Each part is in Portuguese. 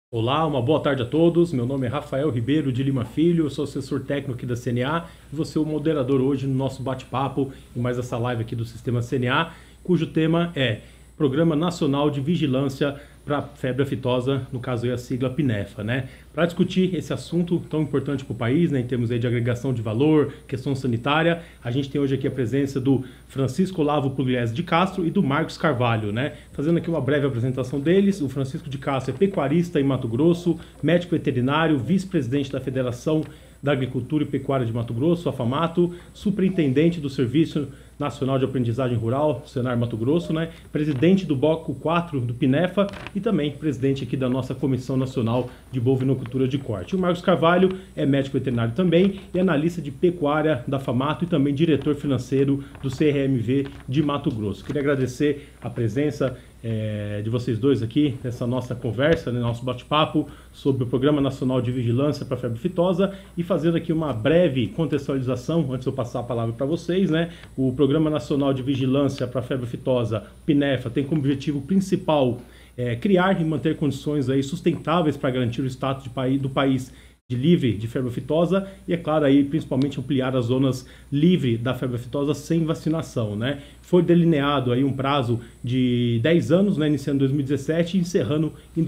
Olá, uma boa tarde a todos. Meu nome é Rafael Ribeiro de Lima Filho, eu sou assessor técnico aqui da CNA e vou ser o moderador hoje no nosso bate-papo e mais essa live aqui do Sistema CNA, cujo tema é Programa Nacional de Vigilância para Febre Aftosa, no caso aí a sigla PNEFA, né? Para discutir esse assunto tão importante para o país, né, em termos aí de agregação de valor, questão sanitária, a gente tem hoje aqui a presença do Francisco Olavo Pugliese de Castro e do Marcos Carvalho, né? Fazendo aqui uma breve apresentação deles, o Francisco de Castro é pecuarista em Mato Grosso, médico veterinário, vice-presidente da Federação da Agricultura e Pecuária de Mato Grosso, a FAMATO, superintendente do Serviço Nacional de Aprendizagem Rural, Senar Mato Grosso, né? Presidente do Bloco 4 do PINEFA e também presidente aqui da nossa Comissão Nacional de Bovinocultura de Corte. O Marcos Carvalho é médico veterinário também e analista de pecuária da FAMATO e também diretor financeiro do CRMV de Mato Grosso. Queria agradecer a presença de vocês dois aqui nessa nossa conversa, né, nosso bate-papo sobre o Programa Nacional de Vigilância para a Febre Aftosa e fazendo aqui uma breve contextualização, antes de eu passar a palavra para vocês, né? O Programa Nacional de Vigilância para a Febre Aftosa, PNEFA, tem como objetivo principal criar e manter condições aí sustentáveis para garantir o status do país de livre de febre aftosa e, é claro, aí, principalmente ampliar as zonas livres da febre aftosa sem vacinação, né? Foi delineado aí um prazo de 10 anos, né, iniciando em 2017 e encerrando em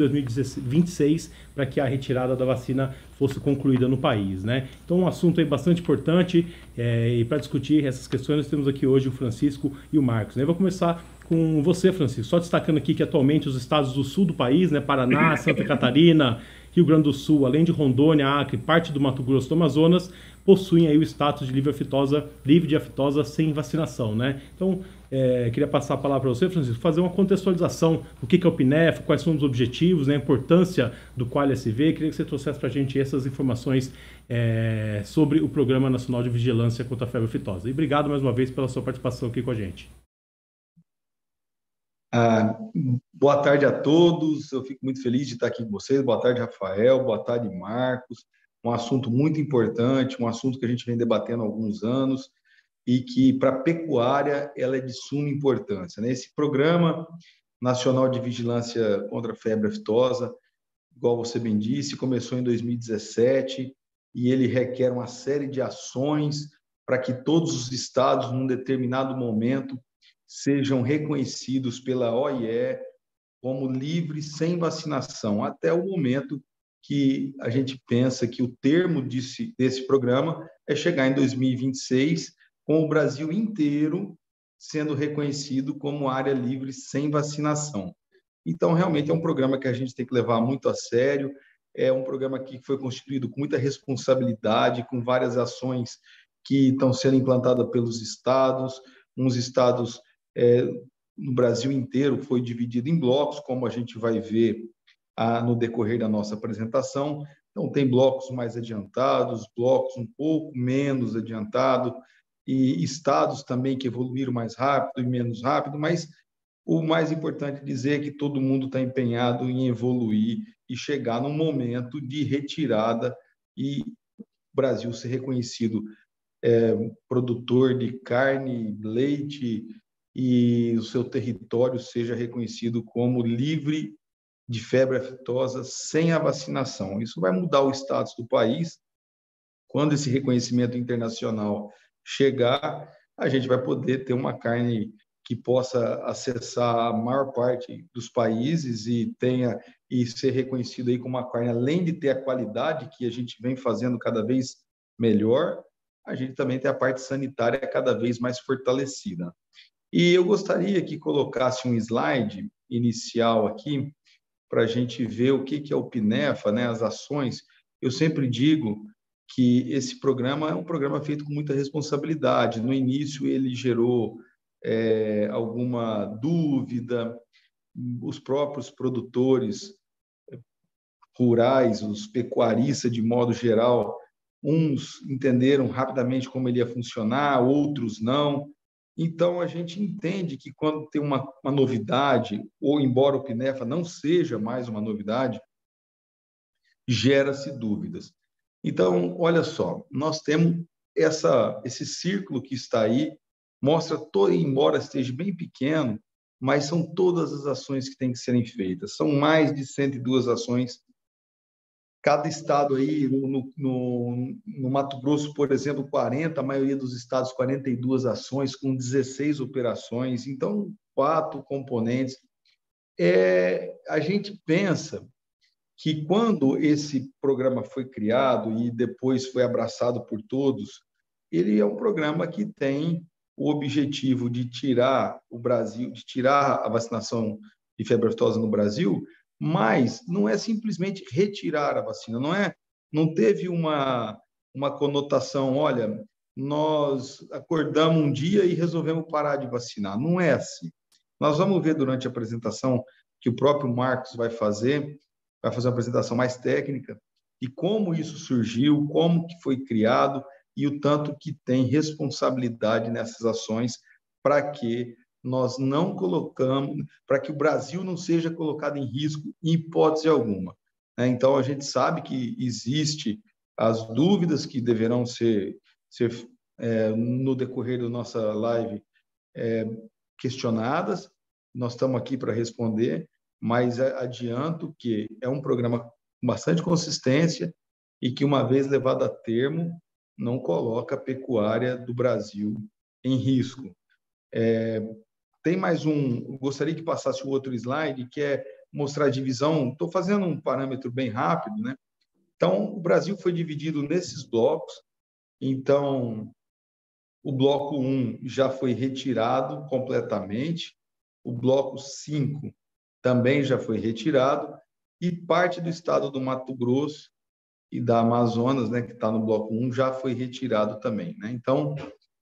2026 para que a retirada da vacina fosse concluída no país, né? Então, um assunto aí bastante importante e para discutir essas questões nós temos aqui hoje o Francisco e o Marcos, né? Eu vou começar com você, Francisco, só destacando aqui que atualmente os estados do sul do país, né, Paraná, Santa Catarina, Rio Grande do Sul, além de Rondônia, Acre, parte do Mato Grosso do Amazonas, possuem aí o status de livre de aftosa sem vacinação, né? Então, queria passar a palavra para você, Francisco, fazer uma contextualização do que é o PNEF, quais são os objetivos, né, a importância do QualSV. Queria que você trouxesse para a gente essas informações sobre o Programa Nacional de Vigilância contra a Febre Aftosa. E obrigado mais uma vez pela sua participação aqui com a gente. Ah, Boa tarde a todos. Eu fico muito feliz de estar aqui com vocês. Boa tarde, Rafael. Boa tarde, Marcos. Um assunto muito importante, um assunto que a gente vem debatendo há alguns anos e que, para a pecuária, ela é de suma importância, né? Esse Programa Nacional de Vigilância contra a Febre Aftosa, igual você bem disse, começou em 2017 e ele requer uma série de ações para que todos os estados, num determinado momento, sejam reconhecidos pela OIE como livres sem vacinação, até o momento que a gente pensa que o termo desse programa é chegar em 2026, com o Brasil inteiro sendo reconhecido como área livre sem vacinação. Então, realmente é um programa que a gente tem que levar muito a sério, é um programa que foi constituído com muita responsabilidade, com várias ações que estão sendo implantadas pelos estados, uns estados é, no Brasil inteiro foi dividido em blocos, como a gente vai ver no decorrer da nossa apresentação. Então, tem blocos mais adiantados, blocos um pouco menos adiantados, e estados também que evoluíram mais rápido e menos rápido, mas o mais importante dizer é que todo mundo está empenhado em evoluir e chegar num momento de retirada e o Brasil ser reconhecido produtor de carne, leite e o seu território seja reconhecido como livre de febre aftosa sem a vacinação. Isso vai mudar o status do país. Quando esse reconhecimento internacional chegar, a gente vai poder ter uma carne que possa acessar a maior parte dos países e ser reconhecido aí como uma carne, além de ter a qualidade que a gente vem fazendo cada vez melhor, a gente também tem a parte sanitária cada vez mais fortalecida. E eu gostaria que colocasse um slide inicial aqui para a gente ver o que é o PINEFA, né, as ações. Eu sempre digo que esse programa é um programa feito com muita responsabilidade. No início, ele gerou alguma dúvida, os próprios produtores rurais, os pecuaristas de modo geral, uns entenderam rapidamente como ele ia funcionar, outros não. Então, a gente entende que quando tem uma novidade, ou embora o PINEFA não seja mais uma novidade, gera-se dúvidas. Então, olha só, nós temos esse círculo que está aí, mostra, embora esteja bem pequeno, mas são todas as ações que têm que serem feitas. São mais de 102 ações cada estado aí, no Mato Grosso, por exemplo, 40, a maioria dos estados, 42 ações, com 16 operações, então, 4 componentes. A gente pensa que quando esse programa foi criado e depois foi abraçado por todos, ele é um programa que tem o objetivo de tirar o Brasil, de tirar a vacinação de febre aftosa no Brasil, mas não é simplesmente retirar a vacina, não teve uma conotação, olha, nós acordamos um dia e resolvemos parar de vacinar. Não é assim. Nós vamos ver durante a apresentação que o próprio Marcos vai fazer uma apresentação mais técnica e como isso surgiu, como que foi criado e o tanto que tem responsabilidade nessas ações para que nós não colocamos, para que o Brasil não seja colocado em risco em hipótese alguma. Então, a gente sabe que existe as dúvidas que deverão ser no decorrer da nossa live, questionadas. Nós estamos aqui para responder, mas adianto que é um programa com bastante consistência e que, uma vez levado a termo, não coloca a pecuária do Brasil em risco. Tem mais gostaria que passasse o outro slide, que é mostrar a divisão. Estou fazendo um parâmetro bem rápido, né? Então, o Brasil foi dividido nesses blocos. Então, o bloco 1 já foi retirado completamente, o bloco 5 também já foi retirado, e parte do estado do Mato Grosso e da Amazonas, né, que está no bloco 1, já foi retirado também, né? Então,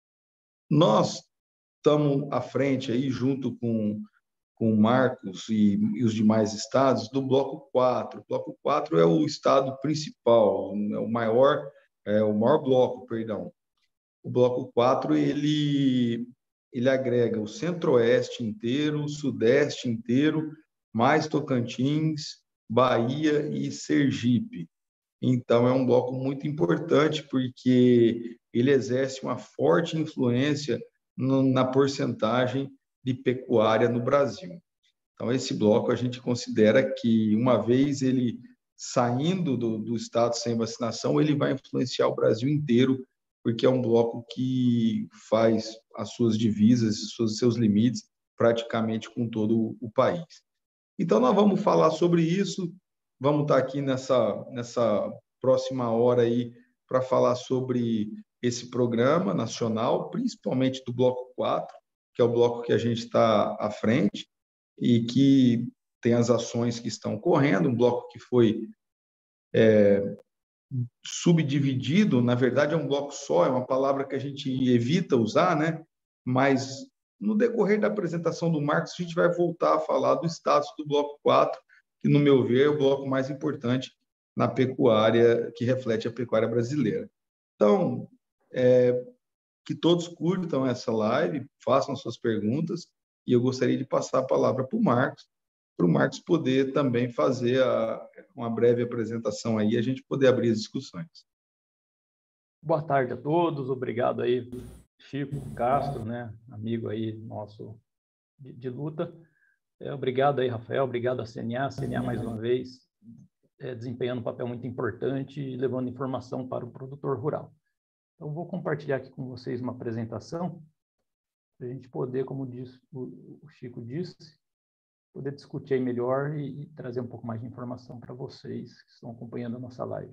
nós estamos à frente aí, junto com o Marcos e os demais estados, do bloco 4. O bloco 4 é o estado principal, é o maior bloco, perdão. O bloco 4, ele agrega o Centro-Oeste inteiro, o Sudeste inteiro, mais Tocantins, Bahia e Sergipe. Então, é um bloco muito importante, porque ele exerce uma forte influência na porcentagem de pecuária no Brasil. Então, esse bloco a gente considera que, uma vez ele saindo do estado sem vacinação, ele vai influenciar o Brasil inteiro, porque é um bloco que faz as suas divisas, seus limites, praticamente com todo o país. Então, nós vamos falar sobre isso, vamos estar aqui nessa próxima hora aí para falar sobre esse programa nacional, principalmente do bloco 4, que é o bloco que a gente está à frente e que tem as ações que estão correndo, um bloco que foi subdividido, na verdade é um bloco só, é uma palavra que a gente evita usar, né? Mas no decorrer da apresentação do Marcos, a gente vai voltar a falar do status do bloco 4, que, no meu ver, é o bloco mais importante na pecuária, que reflete a pecuária brasileira. Então, que todos curtam essa live, façam suas perguntas, e eu gostaria de passar a palavra para o Marcos poder também fazer uma breve apresentação aí, a gente poder abrir as discussões. Boa tarde a todos, obrigado aí, Chico Castro, né, amigo aí nosso de luta. Obrigado aí, Rafael, obrigado à CNA mais uma vez, desempenhando um papel muito importante e levando informação para o produtor rural. Então, vou compartilhar aqui com vocês uma apresentação, para a gente poder, como o Chico disse, poder discutir aí melhor e trazer um pouco mais de informação para vocês que estão acompanhando a nossa live.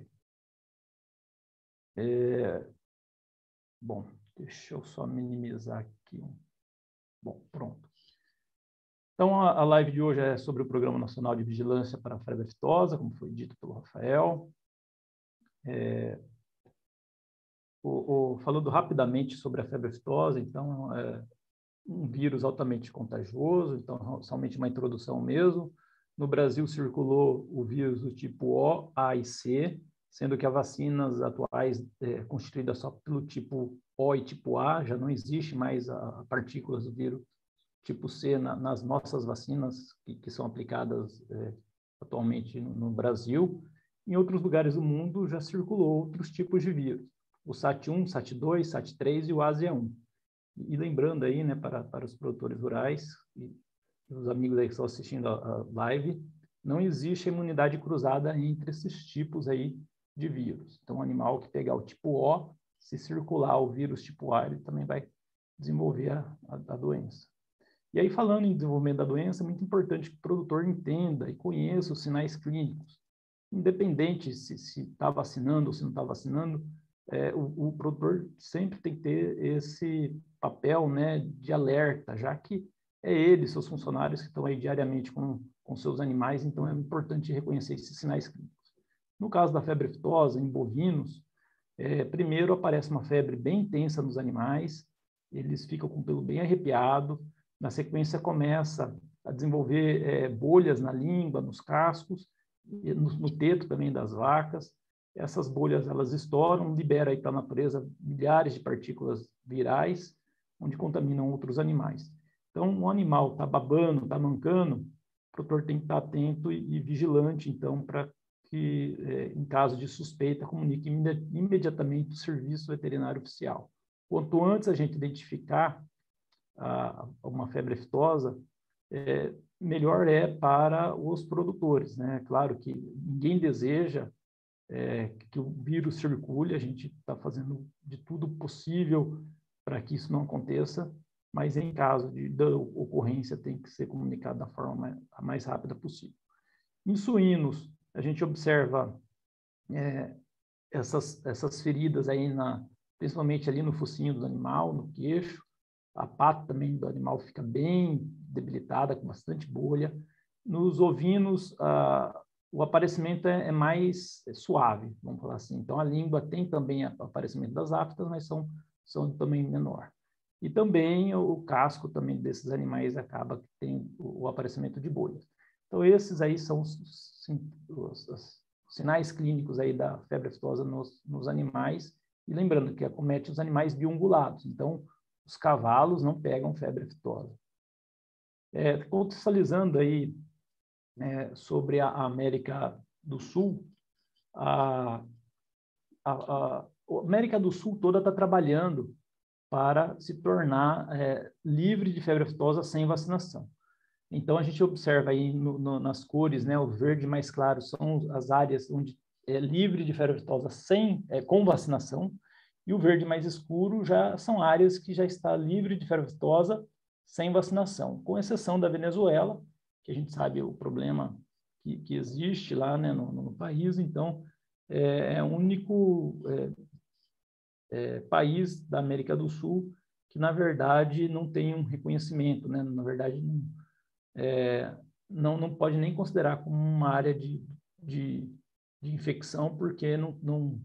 Bom, deixa eu só minimizar aqui. Bom, pronto. Então, a live de hoje é sobre o Programa Nacional de Vigilância para a Febre Aftosa, como foi dito pelo Rafael. Falando rapidamente sobre a febre aftosa, então, um vírus altamente contagioso, então, somente uma introdução mesmo. No Brasil, circulou o vírus do tipo O, A e C, sendo que as vacinas atuais, constituídas só pelo tipo O e tipo A, já não existe mais a partículas do vírus tipo C nas nossas vacinas que são aplicadas atualmente no Brasil. Em outros lugares do mundo já circulou outros tipos de vírus, o SAT1, SAT2, SAT3 e o ASEA1. E lembrando aí, né, para os produtores rurais e os amigos aí que estão assistindo a live, não existe imunidade cruzada entre esses tipos aí de vírus. Então, o animal que pegar o tipo O, se circular o vírus tipo A, ele também vai desenvolver a doença. E aí, falando em desenvolvimento da doença, é muito importante que o produtor entenda e conheça os sinais clínicos. Independente se está vacinando ou se não está vacinando, o produtor sempre tem que ter esse papel, né, de alerta, já que é ele, seus funcionários que estão aí diariamente com seus animais, então é importante reconhecer esses sinais clínicos. No caso da febre aftosa, em bovinos, primeiro aparece uma febre bem intensa nos animais, eles ficam com o pelo bem arrepiado, na sequência começa a desenvolver bolhas na língua, nos cascos, no teto também das vacas. Essas bolhas elas estouram, libera aí para a natureza milhares de partículas virais, onde contaminam outros animais. Então, um animal está babando, está mancando, o produtor tem que estar atento e vigilante, então, para que, em caso de suspeita, comunique imediatamente o serviço veterinário oficial. Quanto antes a gente identificar uma febre aftosa, melhor é para os produtores, né? Claro que ninguém deseja que o vírus circule, a gente está fazendo de tudo possível para que isso não aconteça, mas em caso da ocorrência tem que ser comunicado da forma a mais rápida possível. Em suínos, a gente observa essas feridas aí, principalmente ali no focinho do animal, no queixo, a pata também do animal fica bem debilitada, com bastante bolha. Nos ovinos, o aparecimento é mais suave, vamos falar assim. Então, a língua tem também o aparecimento das aftas, mas são de tamanho menor. E também o casco também desses animais acaba que tem o aparecimento de bolhas. Então, esses aí são os sinais clínicos aí da febre aftosa nos animais. E lembrando que acomete os animais biungulados. Então, os cavalos não pegam febre aftosa. Contextualizando aí sobre a América do Sul, a América do Sul toda está trabalhando para se tornar livre de febre aftosa sem vacinação. Então, a gente observa aí nas cores, né, o verde mais claro são as áreas onde é livre de febre aftosa com vacinação, e o verde mais escuro já são áreas que já está livre de febre aftosa sem vacinação, com exceção da Venezuela, que a gente sabe o problema que existe lá, né, no país. Então, é o único país da América do Sul que, na verdade, não tem um reconhecimento, né? Na verdade, não pode nem considerar como uma área de infecção, porque não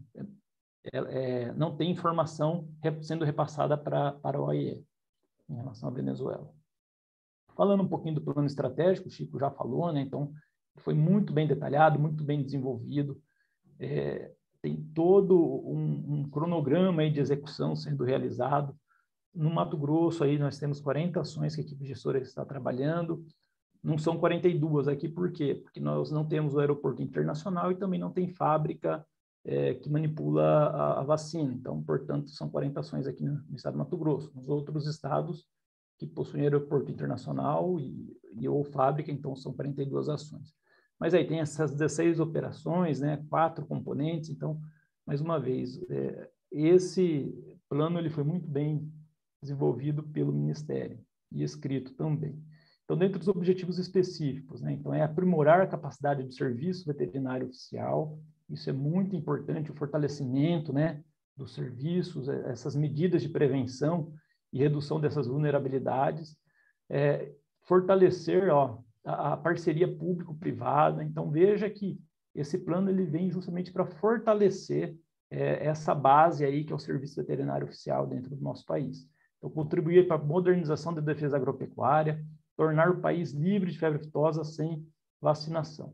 tem informação sendo repassada para a OIE em relação à Venezuela. Falando um pouquinho do plano estratégico, o Chico já falou, né? Então, foi muito bem detalhado, muito bem desenvolvido. Tem todo um cronograma aí de execução sendo realizado. No Mato Grosso, aí, nós temos 40 ações que a equipe gestora está trabalhando. Não são 42 aqui, por quê? Porque nós não temos o aeroporto internacional e também não tem fábrica que manipula a vacina. Então, portanto, são 40 ações aqui no estado do Mato Grosso. Nos outros estados que possuem aeroporto internacional ou fábrica, então são 42 ações. Mas aí tem essas 16 operações, né, 4 componentes. Então, mais uma vez, esse plano ele foi muito bem desenvolvido pelo Ministério e escrito também. Então, dentro dos objetivos específicos, né, então é aprimorar a capacidade do serviço veterinário oficial. Isso é muito importante, o fortalecimento, né, dos serviços, essas medidas de prevenção e redução dessas vulnerabilidades, fortalecer a parceria público-privada. Então, veja que esse plano ele vem justamente para fortalecer essa base aí que é o serviço veterinário oficial dentro do nosso país. Então, contribuir para a modernização da defesa agropecuária, tornar o país livre de febre aftosa sem vacinação.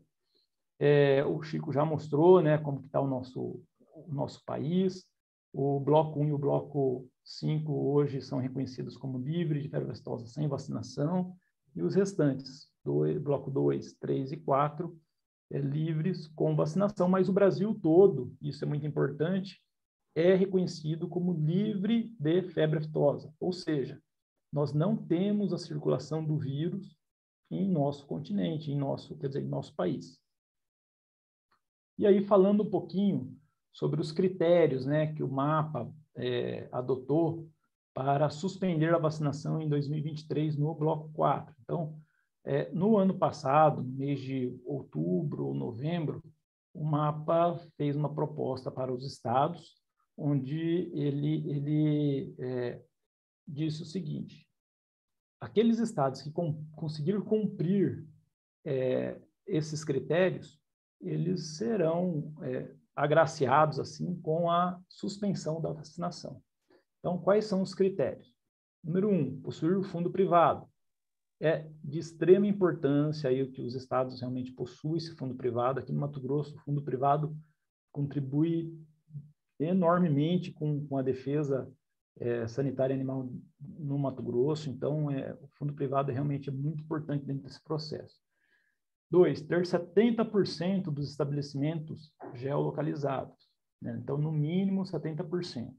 O Chico já mostrou, né, como está o nosso país. O bloco 1 e o bloco 5 hoje são reconhecidos como livres de febre aftosa sem vacinação, e os restantes, bloco 2, 3 e 4, livres com vacinação, mas o Brasil todo, isso é muito importante, é reconhecido como livre de febre aftosa, ou seja, nós não temos a circulação do vírus em nosso continente, em nosso país. E aí, falando um pouquinho sobre os critérios, né, que o MAPA adotou para suspender a vacinação em 2023 no bloco 4. Então, no ano passado, no mês de outubro ou novembro, o MAPA fez uma proposta para os estados, onde ele disse o seguinte: aqueles estados que conseguirem cumprir esses critérios, eles serão agraciados assim com a suspensão da vacinação. Então, quais são os critérios? Número 1, possuir fundo privado. É de extrema importância aí que os estados realmente possuem esse fundo privado. Aqui no Mato Grosso, o fundo privado contribui enormemente com a defesa sanitária animal no Mato Grosso. Então, o fundo privado realmente é muito importante dentro desse processo. 2, ter 70% dos estabelecimentos geolocalizados, né? Então, no mínimo 70%.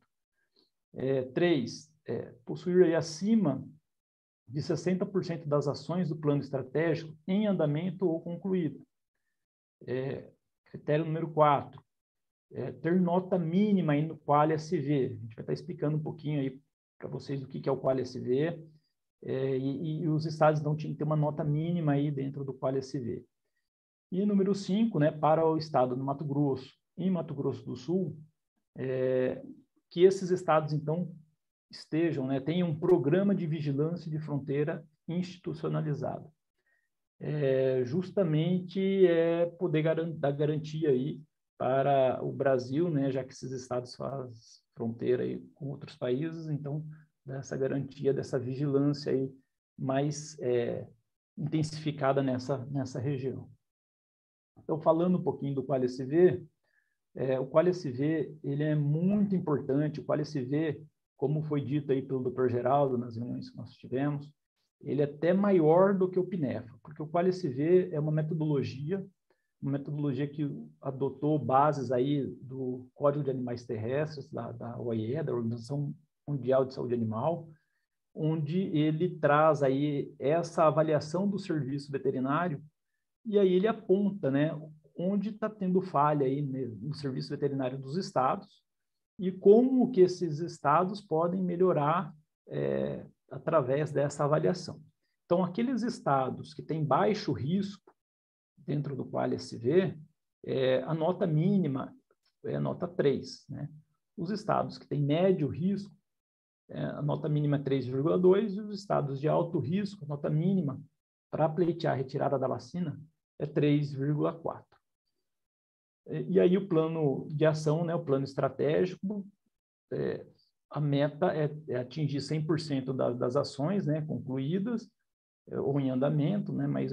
3, possuir aí acima de 60% das ações do plano estratégico em andamento ou concluído. Critério número 4, ter nota mínima aí no QualiSV. A gente vai estar explicando um pouquinho aí para vocês o que é o QualiSV, e os estados não tinham que ter uma nota mínima aí dentro do QualiSV. E número 5, né, para o estado do Mato Grosso e Mato Grosso do Sul, que esses estados, então, estejam, né, tenham um programa de vigilância de fronteira institucionalizado. Justamente poder dar garantia aí para o Brasil, né, já que esses estados fazem fronteira aí com outros países, então, dessa garantia, dessa vigilância aí mais intensificada nessa região. Então, falando um pouquinho do QualiSV, o QualiSV, ele é muito importante. O QualiSV, como foi dito aí pelo Dr. Geraldo nas reuniões que nós tivemos, ele é até maior do que o PINEFA, porque o QualiSV é uma metodologia que adotou bases aí do Código de Animais Terrestres, da OIE, da Organização Mundial de Saúde Animal, onde ele traz aí essa avaliação do serviço veterinário, e aí ele aponta, né, onde está tendo falha aí no serviço veterinário dos estados e como que esses estados podem melhorar através dessa avaliação. Então, aqueles estados que têm baixo risco dentro do QualiSV, a nota mínima é a nota 3, né? Os estados que têm médio risco, a nota mínima é 3,2, e os estados de alto risco, a nota mínima para pleitear a retirada da vacina é 3,4. E aí o plano de ação, né, o plano estratégico, a meta é atingir 100% das ações, né, concluídas ou em andamento, né, mas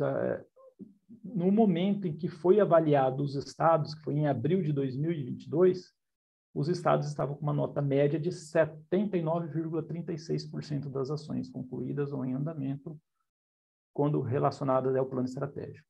no momento em que foi avaliado os estados, que foi em abril de 2022, os estados estavam com uma nota média de 79,36% das ações concluídas ou em andamento, quando relacionadas ao plano estratégico.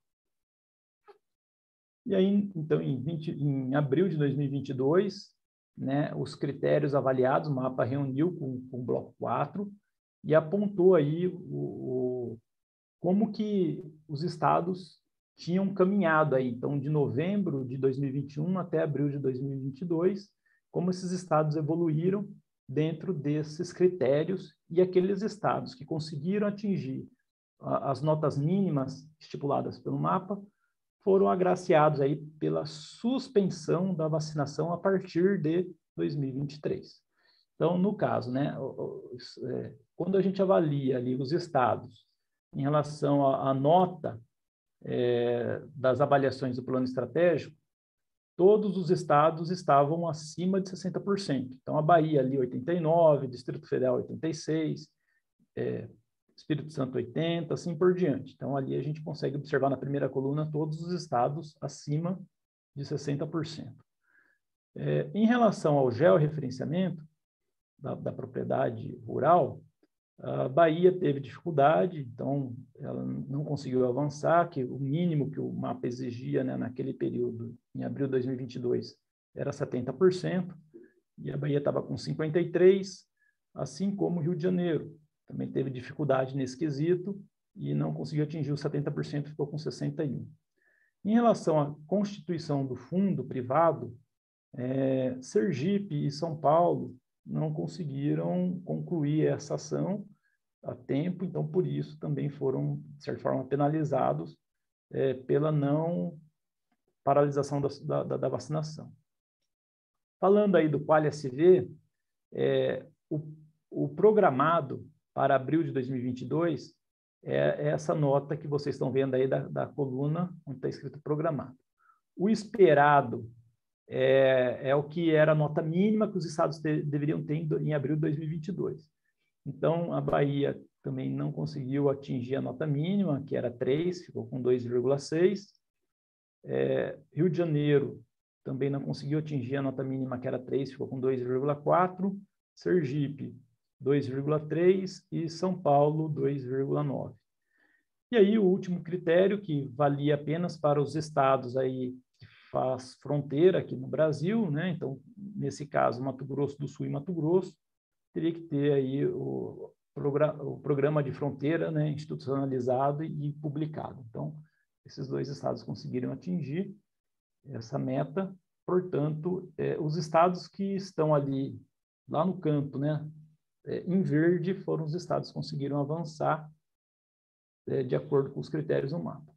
E aí, então, em abril de 2022, né, os critérios avaliados, o MAPA reuniu com o bloco 4 e apontou aí como que os estados tinham caminhado aí. Então, de novembro de 2021 até abril de 2022, como esses estados evoluíram dentro desses critérios, e aqueles estados que conseguiram atingir as notas mínimas estipuladas pelo MAPA foram agraciados aí pela suspensão da vacinação a partir de 2023. Então, no caso, né, quando a gente avalia ali os estados em relação à nota das avaliações do plano estratégico, todos os estados estavam acima de 60%. Então, a Bahia ali 89%, Distrito Federal 86%, Espírito Santo 80%, assim por diante. Então, ali a gente consegue observar na primeira coluna todos os estados acima de 60%. Em relação ao georreferenciamento da propriedade rural, a Bahia teve dificuldade, então ela não conseguiu avançar, que o mínimo que o MAPA exigia, né, naquele período, em abril de 2022, era 70%, e a Bahia estava com 53%, assim como o Rio de Janeiro. Também teve dificuldade nesse quesito, e não conseguiu atingir os 70%, ficou com 61%. Em relação à constituição do fundo privado, Sergipe e São Paulo não conseguiram concluir essa ação a tempo, então por isso também foram, de certa forma, penalizados pela não paralisação da vacinação. Falando aí do Quali-SV, o programado para abril de 2022 é essa nota que vocês estão vendo aí da coluna, onde está escrito programado. O esperado é o que era a nota mínima que os estados deveriam ter em abril de 2022. Então, a Bahia também não conseguiu atingir a nota mínima, que era 3, ficou com 2,6. Rio de Janeiro também não conseguiu atingir a nota mínima, que era 3, ficou com 2,4. Sergipe, 2,3 e São Paulo, 2,9. E aí o último critério, que valia apenas para os estados aí que faz fronteira aqui no Brasil, né? Então, nesse caso, Mato Grosso do Sul e Mato Grosso, teria que ter aí o programa de fronteira, né, institucionalizado e publicado. Então, esses dois estados conseguiram atingir essa meta. Portanto, os estados que estão ali, lá no canto, né, em verde, foram os estados que conseguiram avançar de acordo com os critérios do mapa.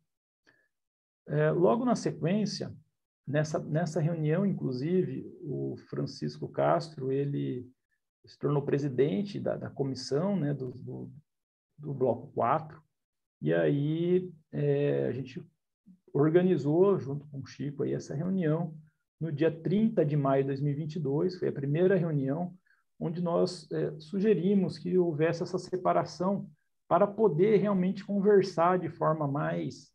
Logo na sequência, nessa reunião, inclusive, o Francisco Castro, ele se tornou presidente da comissão, né, do Bloco 4, e aí a gente organizou, junto com o Chico, aí, essa reunião no dia 30 de maio de 2022, foi a primeira reunião onde nós sugerimos que houvesse essa separação para poder realmente conversar de forma mais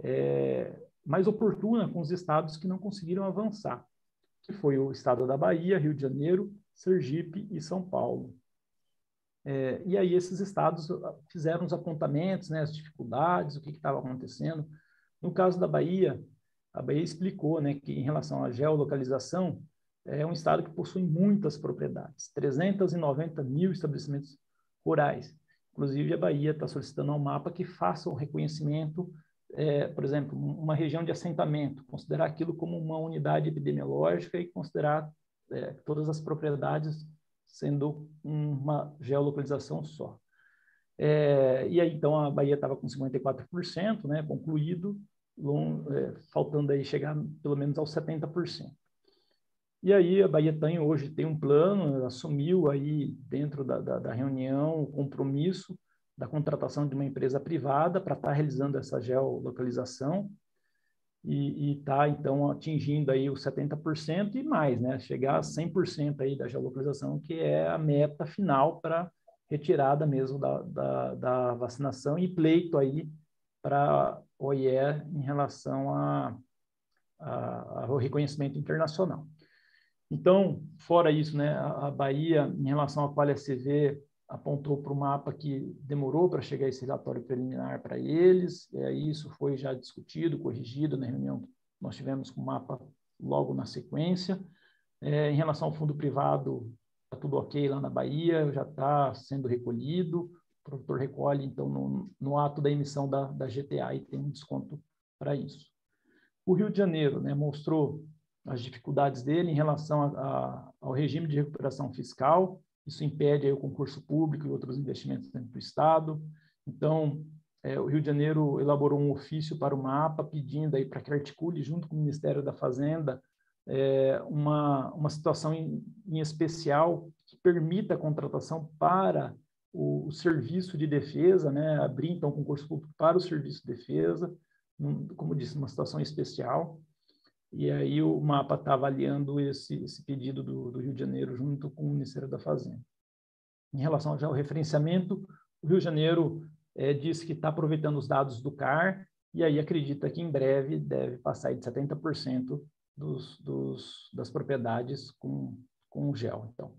oportuna com os estados que não conseguiram avançar, que foi o estado da Bahia, Rio de Janeiro, Sergipe e São Paulo. E aí esses estados fizeram os apontamentos, né, as dificuldades, o que estava acontecendo. No caso da Bahia, a Bahia explicou, né, que em relação à geolocalização, é um estado que possui muitas propriedades, 390 mil estabelecimentos rurais. Inclusive, a Bahia está solicitando ao mapa que faça um reconhecimento, por exemplo, uma região de assentamento, considerar aquilo como uma unidade epidemiológica e considerar todas as propriedades sendo uma geolocalização só. E aí, então, a Bahia estava com 54%, né, concluído, faltando aí chegar pelo menos aos 70%. E aí a Bahia hoje tem um plano, assumiu aí dentro da reunião o compromisso da contratação de uma empresa privada para estar realizando essa geolocalização e está, então, atingindo aí os 70% e mais, né? Chegar a 100% aí da geolocalização, que é a meta final para retirada mesmo da vacinação e pleito aí para o OIE em relação ao reconhecimento internacional. Então, fora isso, né, a Bahia, em relação à Quali-SV, apontou para o mapa que demorou para chegar esse relatório preliminar para eles, e aí isso foi já discutido, corrigido na reunião que nós tivemos com o mapa logo na sequência. Em relação ao fundo privado, está tudo ok lá na Bahia, já está sendo recolhido, o produtor recolhe, então, no ato da emissão da GTA, e tem um desconto para isso. O Rio de Janeiro, né, mostrou as dificuldades dele em relação ao regime de recuperação fiscal, isso impede aí o concurso público e outros investimentos dentro do Estado. Então, o Rio de Janeiro elaborou um ofício para o mapa, pedindo aí para que articule, junto com o Ministério da Fazenda, uma situação em especial que permita a contratação para o serviço de defesa, né, abrir, então, concurso público para o serviço de defesa, como disse, uma situação especial. E aí o mapa está avaliando esse pedido do Rio de Janeiro junto com o Ministério da Fazenda. Em relação já ao referenciamento, o Rio de Janeiro disse que está aproveitando os dados do CAR e aí acredita que em breve deve passar de 70% das propriedades com o GEL. Então,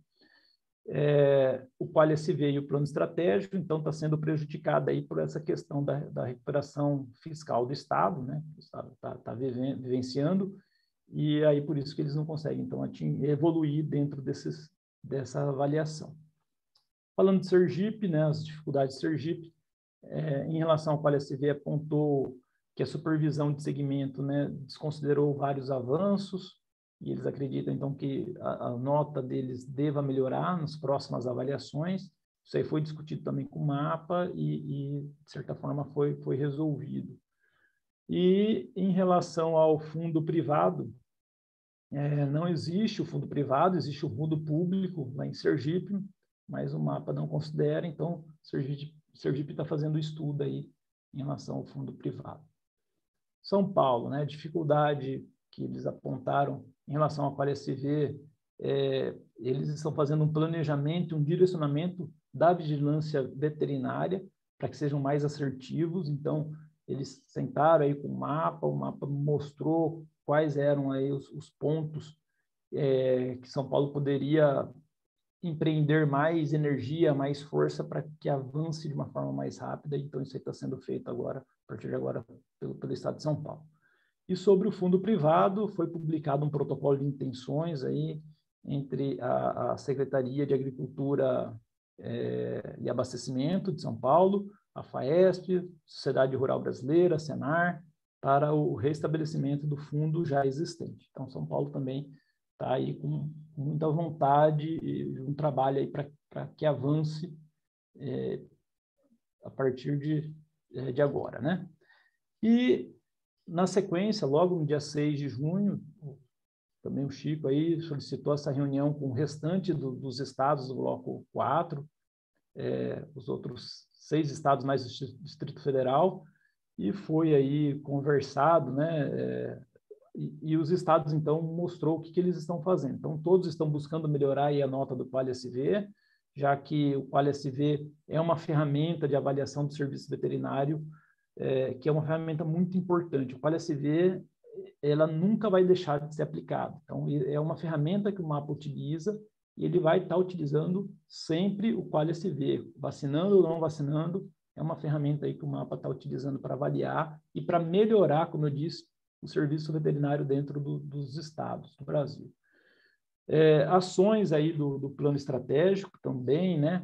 o Quali-SV e o plano estratégico, então, está sendo prejudicado aí por essa questão da recuperação fiscal do Estado, né? O Estado está vivenciando, e aí por isso que eles não conseguem, então, evoluir dentro dessa avaliação. Falando de Sergipe, né, as dificuldades de Sergipe, Em relação ao Qualy SV, apontou que a supervisão de segmento, né, desconsiderou vários avanços, e eles acreditam, então, que a nota deles deva melhorar nas próximas avaliações. Isso aí foi discutido também com o MAPA e de certa forma, foi resolvido. E, em relação ao fundo privado, não existe o fundo privado, existe o fundo público lá em Sergipe, mas o MAPA não considera, então, Sergipe está fazendo estudo aí em relação ao fundo privado. São Paulo, né, dificuldade que eles apontaram em relação ao Qualy SV, eles estão fazendo um planejamento, um direcionamento da vigilância veterinária para que sejam mais assertivos. Então, eles sentaram aí com o mapa mostrou quais eram aí os pontos que São Paulo poderia empreender mais energia, mais força para que avance de uma forma mais rápida. Então, isso aí está sendo feito agora, a partir de agora, pelo Estado de São Paulo. E sobre o fundo privado, foi publicado um protocolo de intenções aí entre a Secretaria de Agricultura e Abastecimento de São Paulo, a FAESP, Sociedade Rural Brasileira, Senar, para o restabelecimento do fundo já existente. Então, São Paulo também está aí com muita vontade e um trabalho aí para que avance a partir de agora, né? E, na sequência, logo no dia 6 de junho, também o Chico aí solicitou essa reunião com o restante dos estados do Bloco 4, os outros 6 estados mais o Distrito Federal, e foi aí conversado, né? E os estados, então, mostrou o que eles estão fazendo. Então, todos estão buscando melhorar aí a nota do Qualy SV, já que o Qualy SV é uma ferramenta de avaliação do serviço veterinário, que é uma ferramenta muito importante. O Qualy SV, ela nunca vai deixar de ser aplicada. Então, é uma ferramenta que o MAPA utiliza e ele vai estar utilizando sempre o Qualy SV, vacinando ou não vacinando, é uma ferramenta aí que o MAPA está utilizando para avaliar e para melhorar, como eu disse, o serviço veterinário dentro dos estados do Brasil. Ações aí do plano estratégico também, né?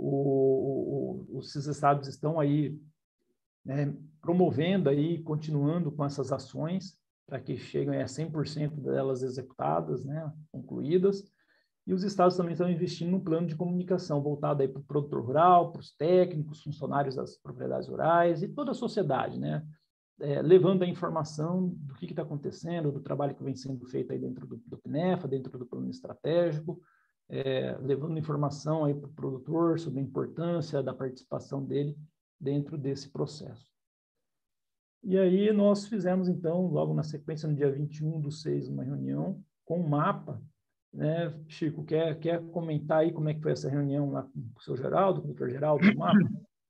Os estados estão aí promovendo aí, continuando com essas ações para que cheguem a 100% delas executadas, né? Concluídas. E os estados também estão investindo num plano de comunicação voltado aí para o produtor rural, para os técnicos, funcionários das propriedades rurais e toda a sociedade, né? Levando a informação do que está acontecendo, do trabalho que vem sendo feito aí dentro do PNEFA, dentro do plano estratégico, levando informação aí para o produtor sobre a importância da participação dele dentro desse processo. E aí nós fizemos, então, logo na sequência, no dia 21/6, uma reunião com o MAPA, né? Chico, quer comentar aí como é que foi essa reunião lá com o seu Geraldo, com o doutor Geraldo do MAPA?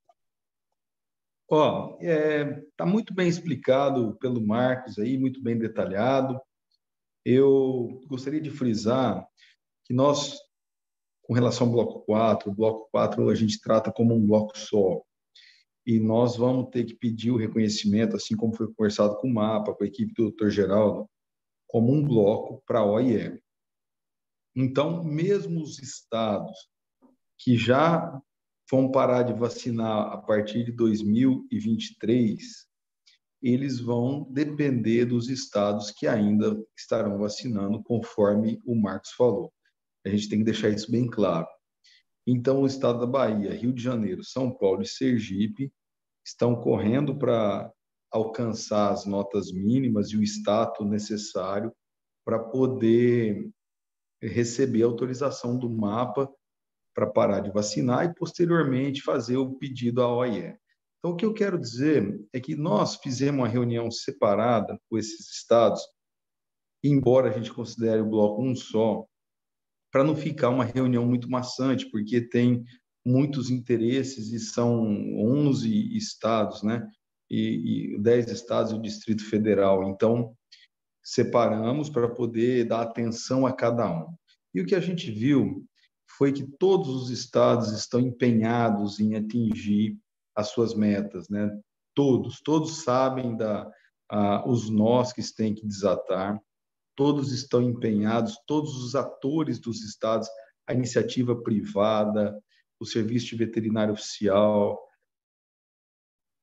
Está muito bem explicado pelo Marcos aí, muito bem detalhado. Eu gostaria de frisar que nós, com relação ao o bloco 4 a gente trata como um bloco só. E nós vamos ter que pedir o reconhecimento, assim como foi conversado com o MAPA, com a equipe do Dr. Geraldo, como um bloco para a OIE. Então, mesmo os estados que já vão parar de vacinar a partir de 2023, eles vão depender dos estados que ainda estarão vacinando, conforme o Marcos falou. A gente tem que deixar isso bem claro. Então, o estado da Bahia, Rio de Janeiro, São Paulo e Sergipe estão correndo para alcançar as notas mínimas e o status necessário para poder receber a autorização do MAPA para parar de vacinar e, posteriormente, fazer o pedido à OIE. Então, o que eu quero dizer é que nós fizemos uma reunião separada com esses estados, embora a gente considere o bloco um só, para não ficar uma reunião muito maçante, porque tem muitos interesses e são 11 estados, né? E 10 estados e o Distrito Federal. Então, separamos para poder dar atenção a cada um. E o que a gente viu foi que todos os estados estão empenhados em atingir as suas metas, né? Todos sabem os nós que têm que desatar, todos estão empenhados, todos os atores dos estados, a iniciativa privada, o serviço de veterinário oficial,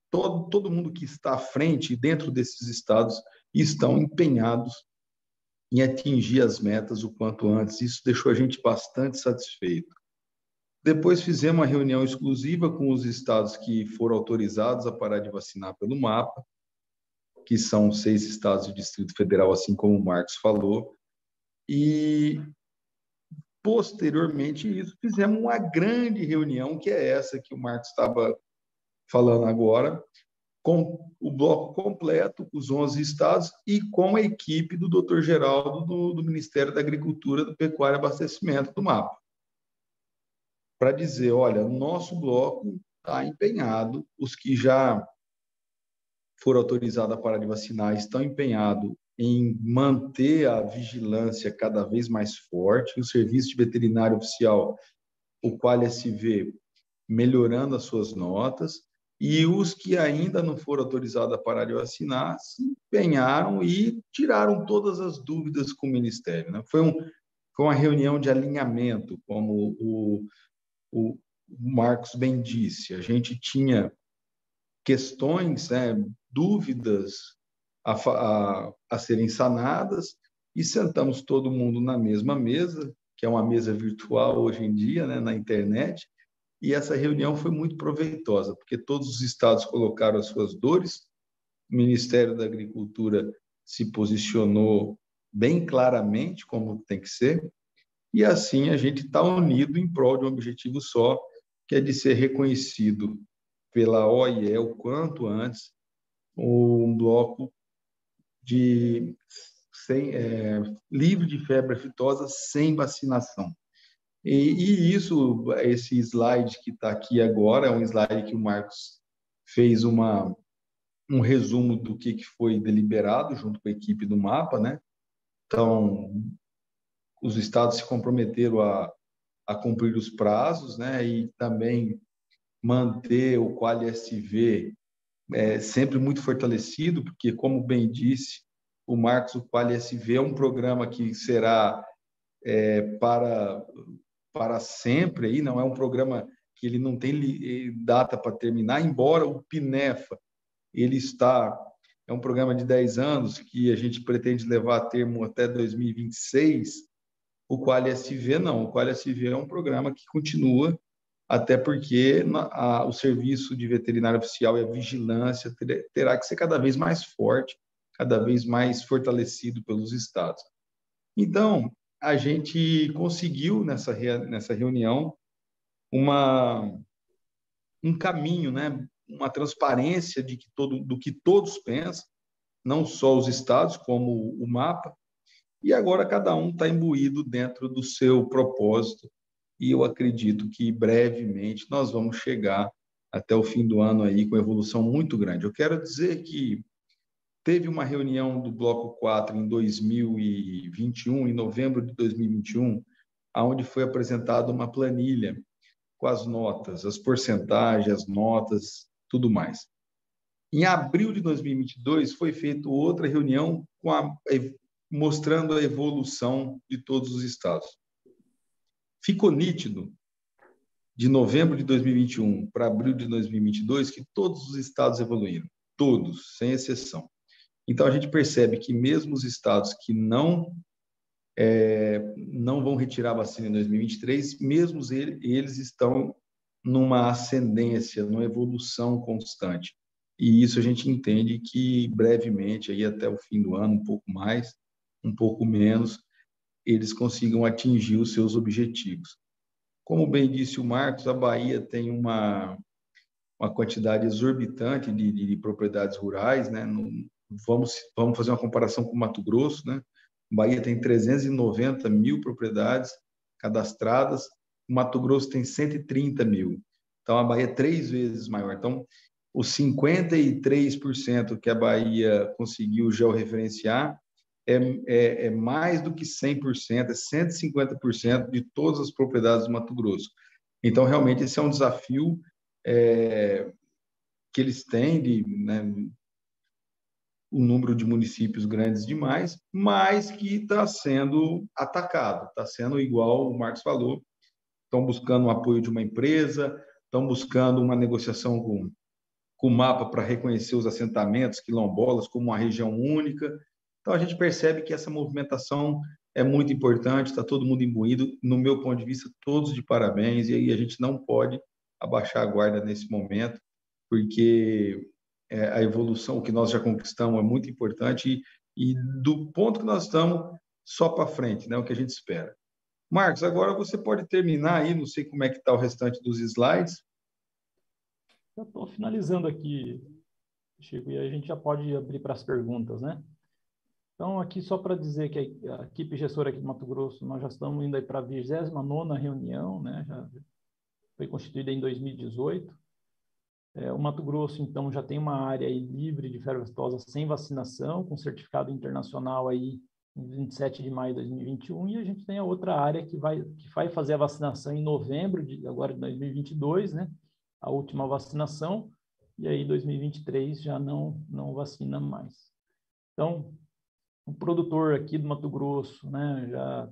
todo mundo que está à frente dentro desses estados estão empenhados em atingir as metas o quanto antes. Isso deixou a gente bastante satisfeito. Depois fizemos uma reunião exclusiva com os estados que foram autorizados a parar de vacinar pelo MAPA, que são 6 estados do Distrito Federal, assim como o Marcos falou, e posteriormente isso fizemos uma grande reunião, que é essa que o Marcos estava falando agora, com o bloco completo, os 11 estados, e com a equipe do Dr. Geraldo, do Ministério da Agricultura, do Pecuária e Abastecimento, do MAPA, para dizer, olha, o nosso bloco está empenhado, os que já foram autorizados a parar de vacinar estão empenhados em manter a vigilância cada vez mais forte, o Serviço de Veterinário Oficial, o Quali-SV, melhorando as suas notas, e os que ainda não foram autorizados a parar de vacinar se empenharam e tiraram todas as dúvidas com o Ministério, né? Foi uma reunião de alinhamento, como o Marcos bem disse. A gente tinha questões, né, dúvidas a serem sanadas, e sentamos todo mundo na mesma mesa, que é uma mesa virtual hoje em dia, né, na internet, e essa reunião foi muito proveitosa, porque todos os estados colocaram as suas dores, o Ministério da Agricultura se posicionou bem claramente como tem que ser, e assim a gente está unido em prol de um objetivo só, que é de ser reconhecido pela OIE o quanto antes um bloco livre de febre aftosa sem vacinação. E esse slide que está aqui agora, é um slide que o Marcos fez um resumo do que foi deliberado junto com a equipe do MAPA, né? Então, os estados se comprometeram a cumprir os prazos, né? E também manter o Quali-SV sempre muito fortalecido, porque, como bem disse o Marcos, o Quali-SV é um programa que será para sempre, aí, não é um programa que ele não tem data para terminar, embora o PINEFA, é um programa de 10 anos que a gente pretende levar a termo até 2026, o Quali-SV não, o Quali-SV é um programa que continua, até porque o serviço de veterinário oficial e a vigilância terá que ser cada vez mais forte, cada vez mais fortalecido pelos estados. Então, a gente conseguiu nessa reunião um caminho, né? Uma transparência do que todos pensam, não só os estados, como o MAPA, e agora cada um está imbuído dentro do seu propósito, e eu acredito que brevemente nós vamos chegar até o fim do ano aí com evolução muito grande. Eu quero dizer que teve uma reunião do Bloco 4 em 2021, em novembro de 2021, onde foi apresentada uma planilha com as notas, as porcentagens, as notas, tudo mais. Em abril de 2022, foi feita outra reunião mostrando a evolução de todos os estados. Ficou nítido, de novembro de 2021 para abril de 2022, que todos os estados evoluíram, todos, sem exceção. Então, a gente percebe que mesmo os estados que não vão retirar a vacina em 2023, mesmo eles estão numa ascendência, numa evolução constante. E isso a gente entende que brevemente, aí até o fim do ano, um pouco mais, um pouco menos, eles consigam atingir os seus objetivos. Como bem disse o Marcos, a Bahia tem uma quantidade exorbitante de propriedades rurais, né? Vamos fazer uma comparação com o Mato Grosso, né? Bahia tem 390 mil propriedades cadastradas, o Mato Grosso tem 130 mil. Então, a Bahia é 3 vezes maior. Então, os 53% que a Bahia conseguiu georreferenciar é mais do que 100%, é 150% de todas as propriedades do Mato Grosso. Então, realmente, esse é um desafio que eles têm né, um número de municípios grandes demais, mas que está sendo atacado, está sendo igual o Marcos falou, estão buscando o apoio de uma empresa, estão buscando uma negociação com o mapa para reconhecer os assentamentos quilombolas como uma região única. Então, a gente percebe que essa movimentação é muito importante, está todo mundo imbuído. No meu ponto de vista, todos de parabéns, e aí a gente não pode abaixar a guarda nesse momento, porque a evolução, o que nós já conquistamos é muito importante e do ponto que nós estamos, só para frente, né, o que a gente espera. Marcos, agora você pode terminar aí, não sei como é que está o restante dos slides. Eu estou finalizando aqui, Chico, e aí a gente já pode abrir para as perguntas, né? Então, aqui só para dizer que a equipe gestora aqui do Mato Grosso, nós já estamos indo aí para a 29ª reunião, né? Já foi constituída em 2018. O Mato Grosso, então, já tem uma área aí livre de febre aftosa sem vacinação, com certificado internacional aí em 27 de maio de 2021, e a gente tem a outra área que vai fazer a vacinação em novembro agora de 2022, né? A última vacinação, e aí 2023 já não vacina mais. Então, o produtor aqui do Mato Grosso, né, já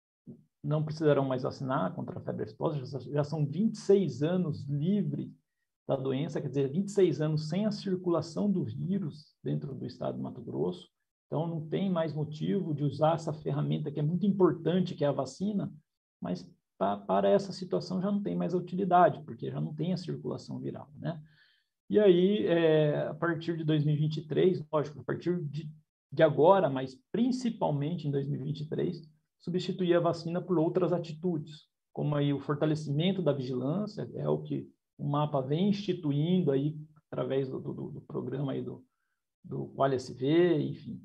não precisarão mais vacinar contra a febre aftosa, já são 26 anos livre da doença, quer dizer, 26 anos sem a circulação do vírus dentro do estado do Mato Grosso. Então, não tem mais motivo de usar essa ferramenta que é muito importante, que é a vacina, mas para essa situação já não tem mais a utilidade, porque já não tem a circulação viral, né? E aí, a partir de 2023, lógico, a partir de agora, mas principalmente em 2023, substituir a vacina por outras atitudes, como aí o fortalecimento da vigilância, é o que o mapa vem instituindo aí através do programa aí do QualiSV, enfim.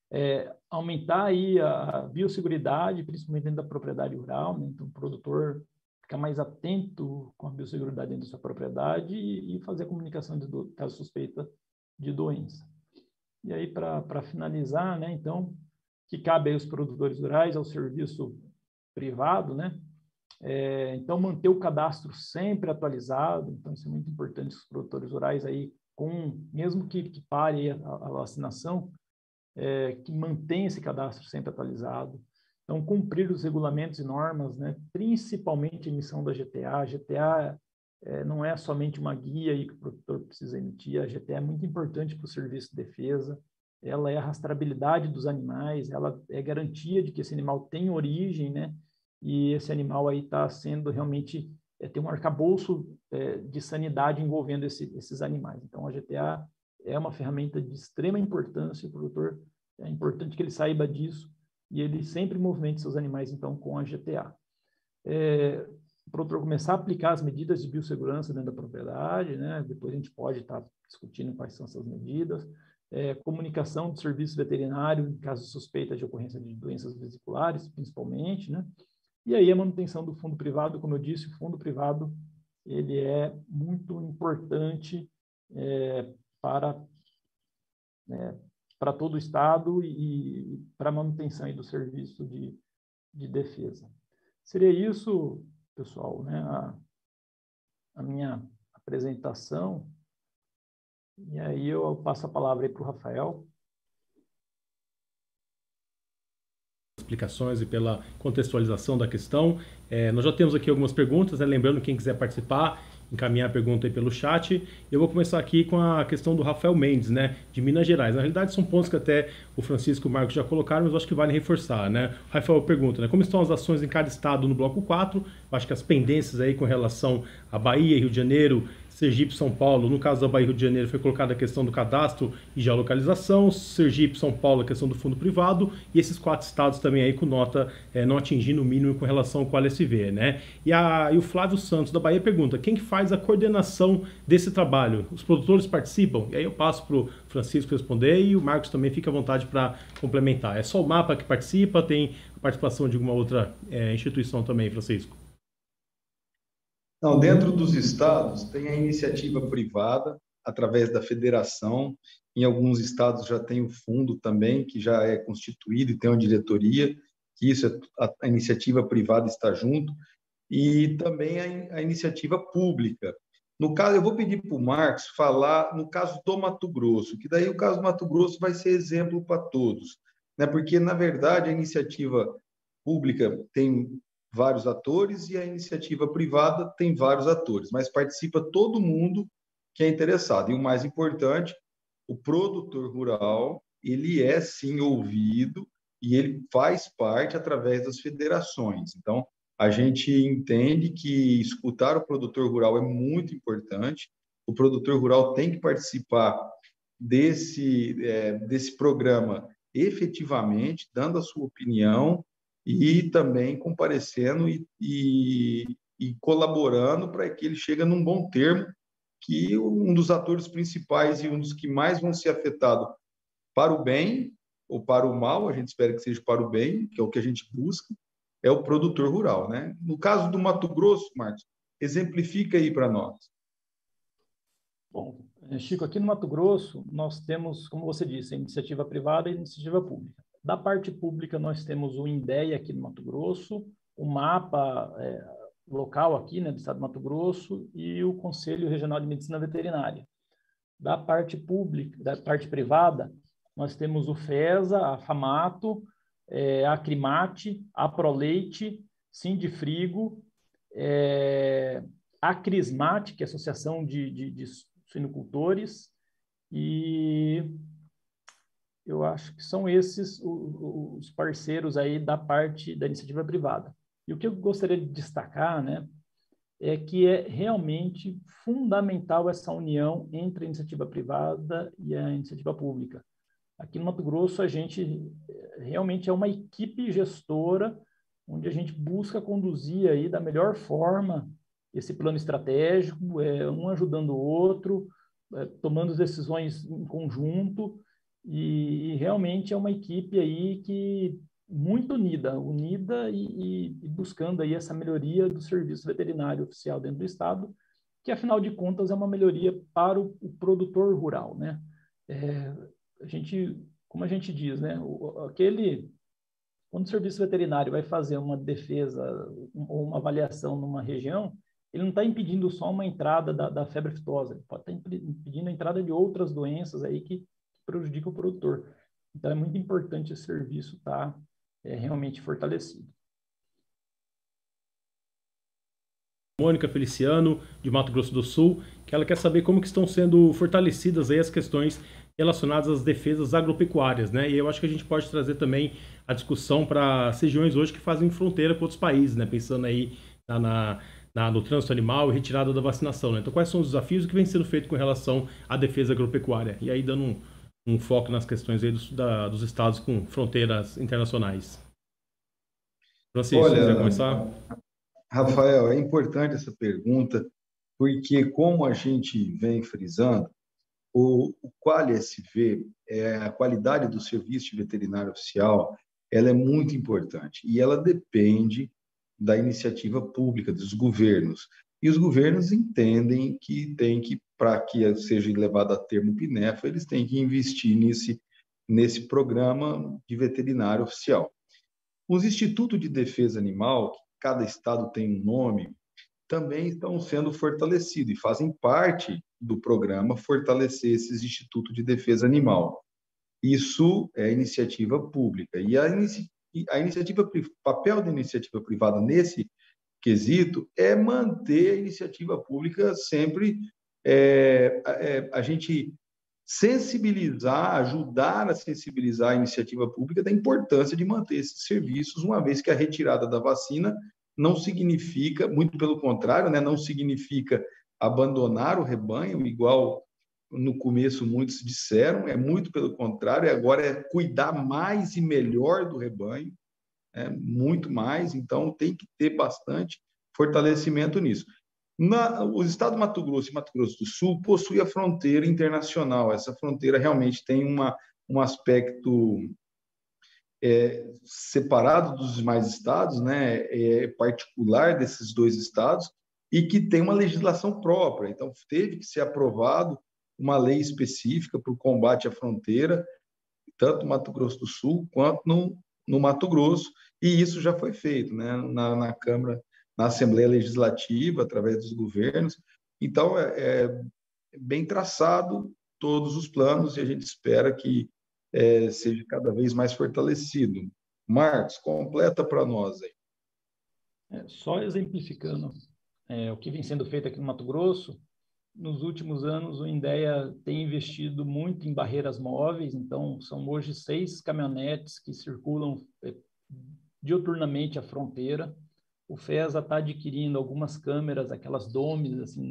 Aumentar aí a biosseguridade, principalmente dentro da propriedade rural, né? Então o produtor ficar mais atento com a biosseguridade dentro da sua propriedade e fazer a comunicação de caso suspeita de doença. E aí, para finalizar, né, então, que cabe aos produtores rurais, ao serviço privado, né? Então, manter o cadastro sempre atualizado. Então, isso é muito importante, os produtores rurais aí, mesmo que pare a vacinação, que mantenha esse cadastro sempre atualizado. Então, cumprir os regulamentos e normas, né? Principalmente a emissão da GTA. A GTA não é somente uma guia aí que o produtor precisa emitir, a GTA é muito importante para o serviço de defesa, ela é a rastreabilidade dos animais, ela é garantia de que esse animal tem origem, né? E esse animal aí está sendo realmente, tem um arcabouço de sanidade envolvendo esses animais. Então, a GTA é uma ferramenta de extrema importância, o produtor, é importante que ele saiba disso, e ele sempre movimente seus animais, então, com a GTA. O produtor começar a aplicar as medidas de biossegurança dentro da propriedade, né? Depois a gente pode estar discutindo quais são essas medidas. Comunicação do serviço veterinário em caso de suspeita de ocorrência de doenças vesiculares, principalmente, né? E aí a manutenção do fundo privado, como eu disse, o fundo privado ele é muito importante para todo o Estado e para a manutenção aí do serviço de defesa. Seria isso, pessoal, né, a minha apresentação. E aí eu passo a palavra aí para o Rafael. Explicações e pela contextualização da questão. Nós já temos aqui algumas perguntas, né? Lembrando, quem quiser participar, encaminhar a pergunta aí pelo chat. Eu vou começar aqui com a questão do Rafael Mendes, né, de Minas Gerais. Na realidade, são pontos que até o Francisco e o Marcos já colocaram, mas eu acho que vale reforçar, né? O Rafael pergunta, né, como estão as ações em cada estado no bloco 4? Eu acho que as pendências aí com relação a Bahia, Rio de Janeiro, Sergipe, São Paulo, no caso da Bahia e Rio de Janeiro foi colocada a questão do cadastro e geolocalização, Sergipe, São Paulo, a questão do fundo privado, e esses 4 estados também aí com nota não atingindo o mínimo com relação ao QualiSV, né? E o Flávio Santos da Bahia pergunta, quem que faz a coordenação desse trabalho? Os produtores participam? E aí eu passo para o Francisco responder e o Marcos também fica à vontade para complementar. É só o mapa que participa, tem a participação de alguma outra instituição também, Francisco? Não, dentro dos estados tem a iniciativa privada, através da federação. Em alguns estados já tem o fundo também, que já é constituído e tem uma diretoria, que isso a iniciativa privada está junto, e também a iniciativa pública. No caso, eu vou pedir para o Marcos falar no caso do Mato Grosso, que daí o caso do Mato Grosso vai ser exemplo para todos, né? Porque, na verdade, a iniciativa pública tem vários atores e a iniciativa privada tem vários atores, mas participa todo mundo que é interessado. E o mais importante, o produtor rural, ele é sim ouvido e ele faz parte através das federações. Então, a gente entende que escutar o produtor rural é muito importante. O produtor rural tem que participar desse programa efetivamente, dando a sua opinião e também comparecendo e colaborando para que ele chegue num bom termo, que um dos atores principais e um dos que mais vão ser afetados para o bem ou para o mal, a gente espera que seja para o bem, que é o que a gente busca, é o produtor rural, né? No caso do Mato Grosso, Marcos, exemplifica aí para nós. Bom, Chico, aqui no Mato Grosso, nós temos, como você disse, a iniciativa privada e a iniciativa pública. Da parte pública, nós temos o INDEA aqui no Mato Grosso, o MAPA local aqui, né, do estado do Mato Grosso, e o Conselho Regional de Medicina Veterinária. Da parte pública, da parte privada, nós temos o FESA, a FAMATO, a Acrimate, a Proleite, Sindifrigo, a Crismate, que é a Associação de Suinocultores, e eu acho que são esses os parceiros aí da parte da iniciativa privada. E o que eu gostaria de destacar, né, é que é realmente fundamental essa união entre a iniciativa privada e a iniciativa pública. Aqui no Mato Grosso, a gente realmente é uma equipe gestora, onde a gente busca conduzir aí da melhor forma esse plano estratégico, um ajudando o outro, tomando as decisões em conjunto, e realmente é uma equipe aí que muito unida e buscando aí essa melhoria do serviço veterinário oficial dentro do estado, que afinal de contas é uma melhoria para o produtor rural, né? Como a gente diz, né? Quando o serviço veterinário vai fazer uma defesa ou uma avaliação numa região, ele não está impedindo só uma entrada da febre aftosa, ele pode estar impedindo a entrada de outras doenças aí que prejudicam o produtor. Então, é muito importante esse serviço estar realmente fortalecido. Mônica Feliciano, de Mato Grosso do Sul, que ela quer saber como que estão sendo fortalecidas aí as questões relacionadas às defesas agropecuárias, né? E eu acho que a gente pode trazer também a discussão para as regiões hoje que fazem fronteira com outros países, né? Pensando aí no trânsito animal e retirada da vacinação, né? Então, quais são os desafios que vem sendo feito com relação à defesa agropecuária? E aí, dando um foco nas questões aí dos estados com fronteiras internacionais. Francisco, Olha, quiser começar? Rafael, é importante essa pergunta, porque como a gente vem frisando, o QualiSV, a qualidade do serviço veterinário oficial, ela é muito importante e ela depende da iniciativa pública, dos governos. E os governos entendem que para que seja levado a termo o PINEFA, eles têm que investir nesse programa de veterinário oficial. Os institutos de defesa animal, que cada estado tem um nome, também estão sendo fortalecidos e fazem parte do programa fortalecer esses institutos de defesa animal. Isso é iniciativa pública. E o papel da iniciativa privada nesse quesito é manter a iniciativa pública sempre, a gente sensibilizar, ajudar a sensibilizar a iniciativa pública da importância de manter esses serviços, uma vez que a retirada da vacina não significa, muito pelo contrário, né, não significa abandonar o rebanho, igual no começo muitos disseram, é muito pelo contrário, agora é cuidar mais e melhor do rebanho, muito mais, então tem que ter bastante fortalecimento nisso. Os estados de Mato Grosso e Mato Grosso do Sul possuem a fronteira internacional. Essa fronteira realmente tem um aspecto separado dos demais estados, né, particular desses dois estados, e que tem uma legislação própria. Então, teve que ser aprovado uma lei específica para o combate à fronteira, tanto no Mato Grosso do Sul quanto no Mato Grosso, e isso já foi feito, né, na Câmara, na Assembleia Legislativa, através dos governos. Então, é bem traçado todos os planos e a gente espera que seja cada vez mais fortalecido. Marcos, completa para nós aí. Só exemplificando o que vem sendo feito aqui no Mato Grosso, nos últimos anos, o Indea tem investido muito em barreiras móveis, então são hoje 6 caminhonetes que circulam diuturnamente a fronteira. O FESA está adquirindo algumas câmeras, aquelas domes, assim,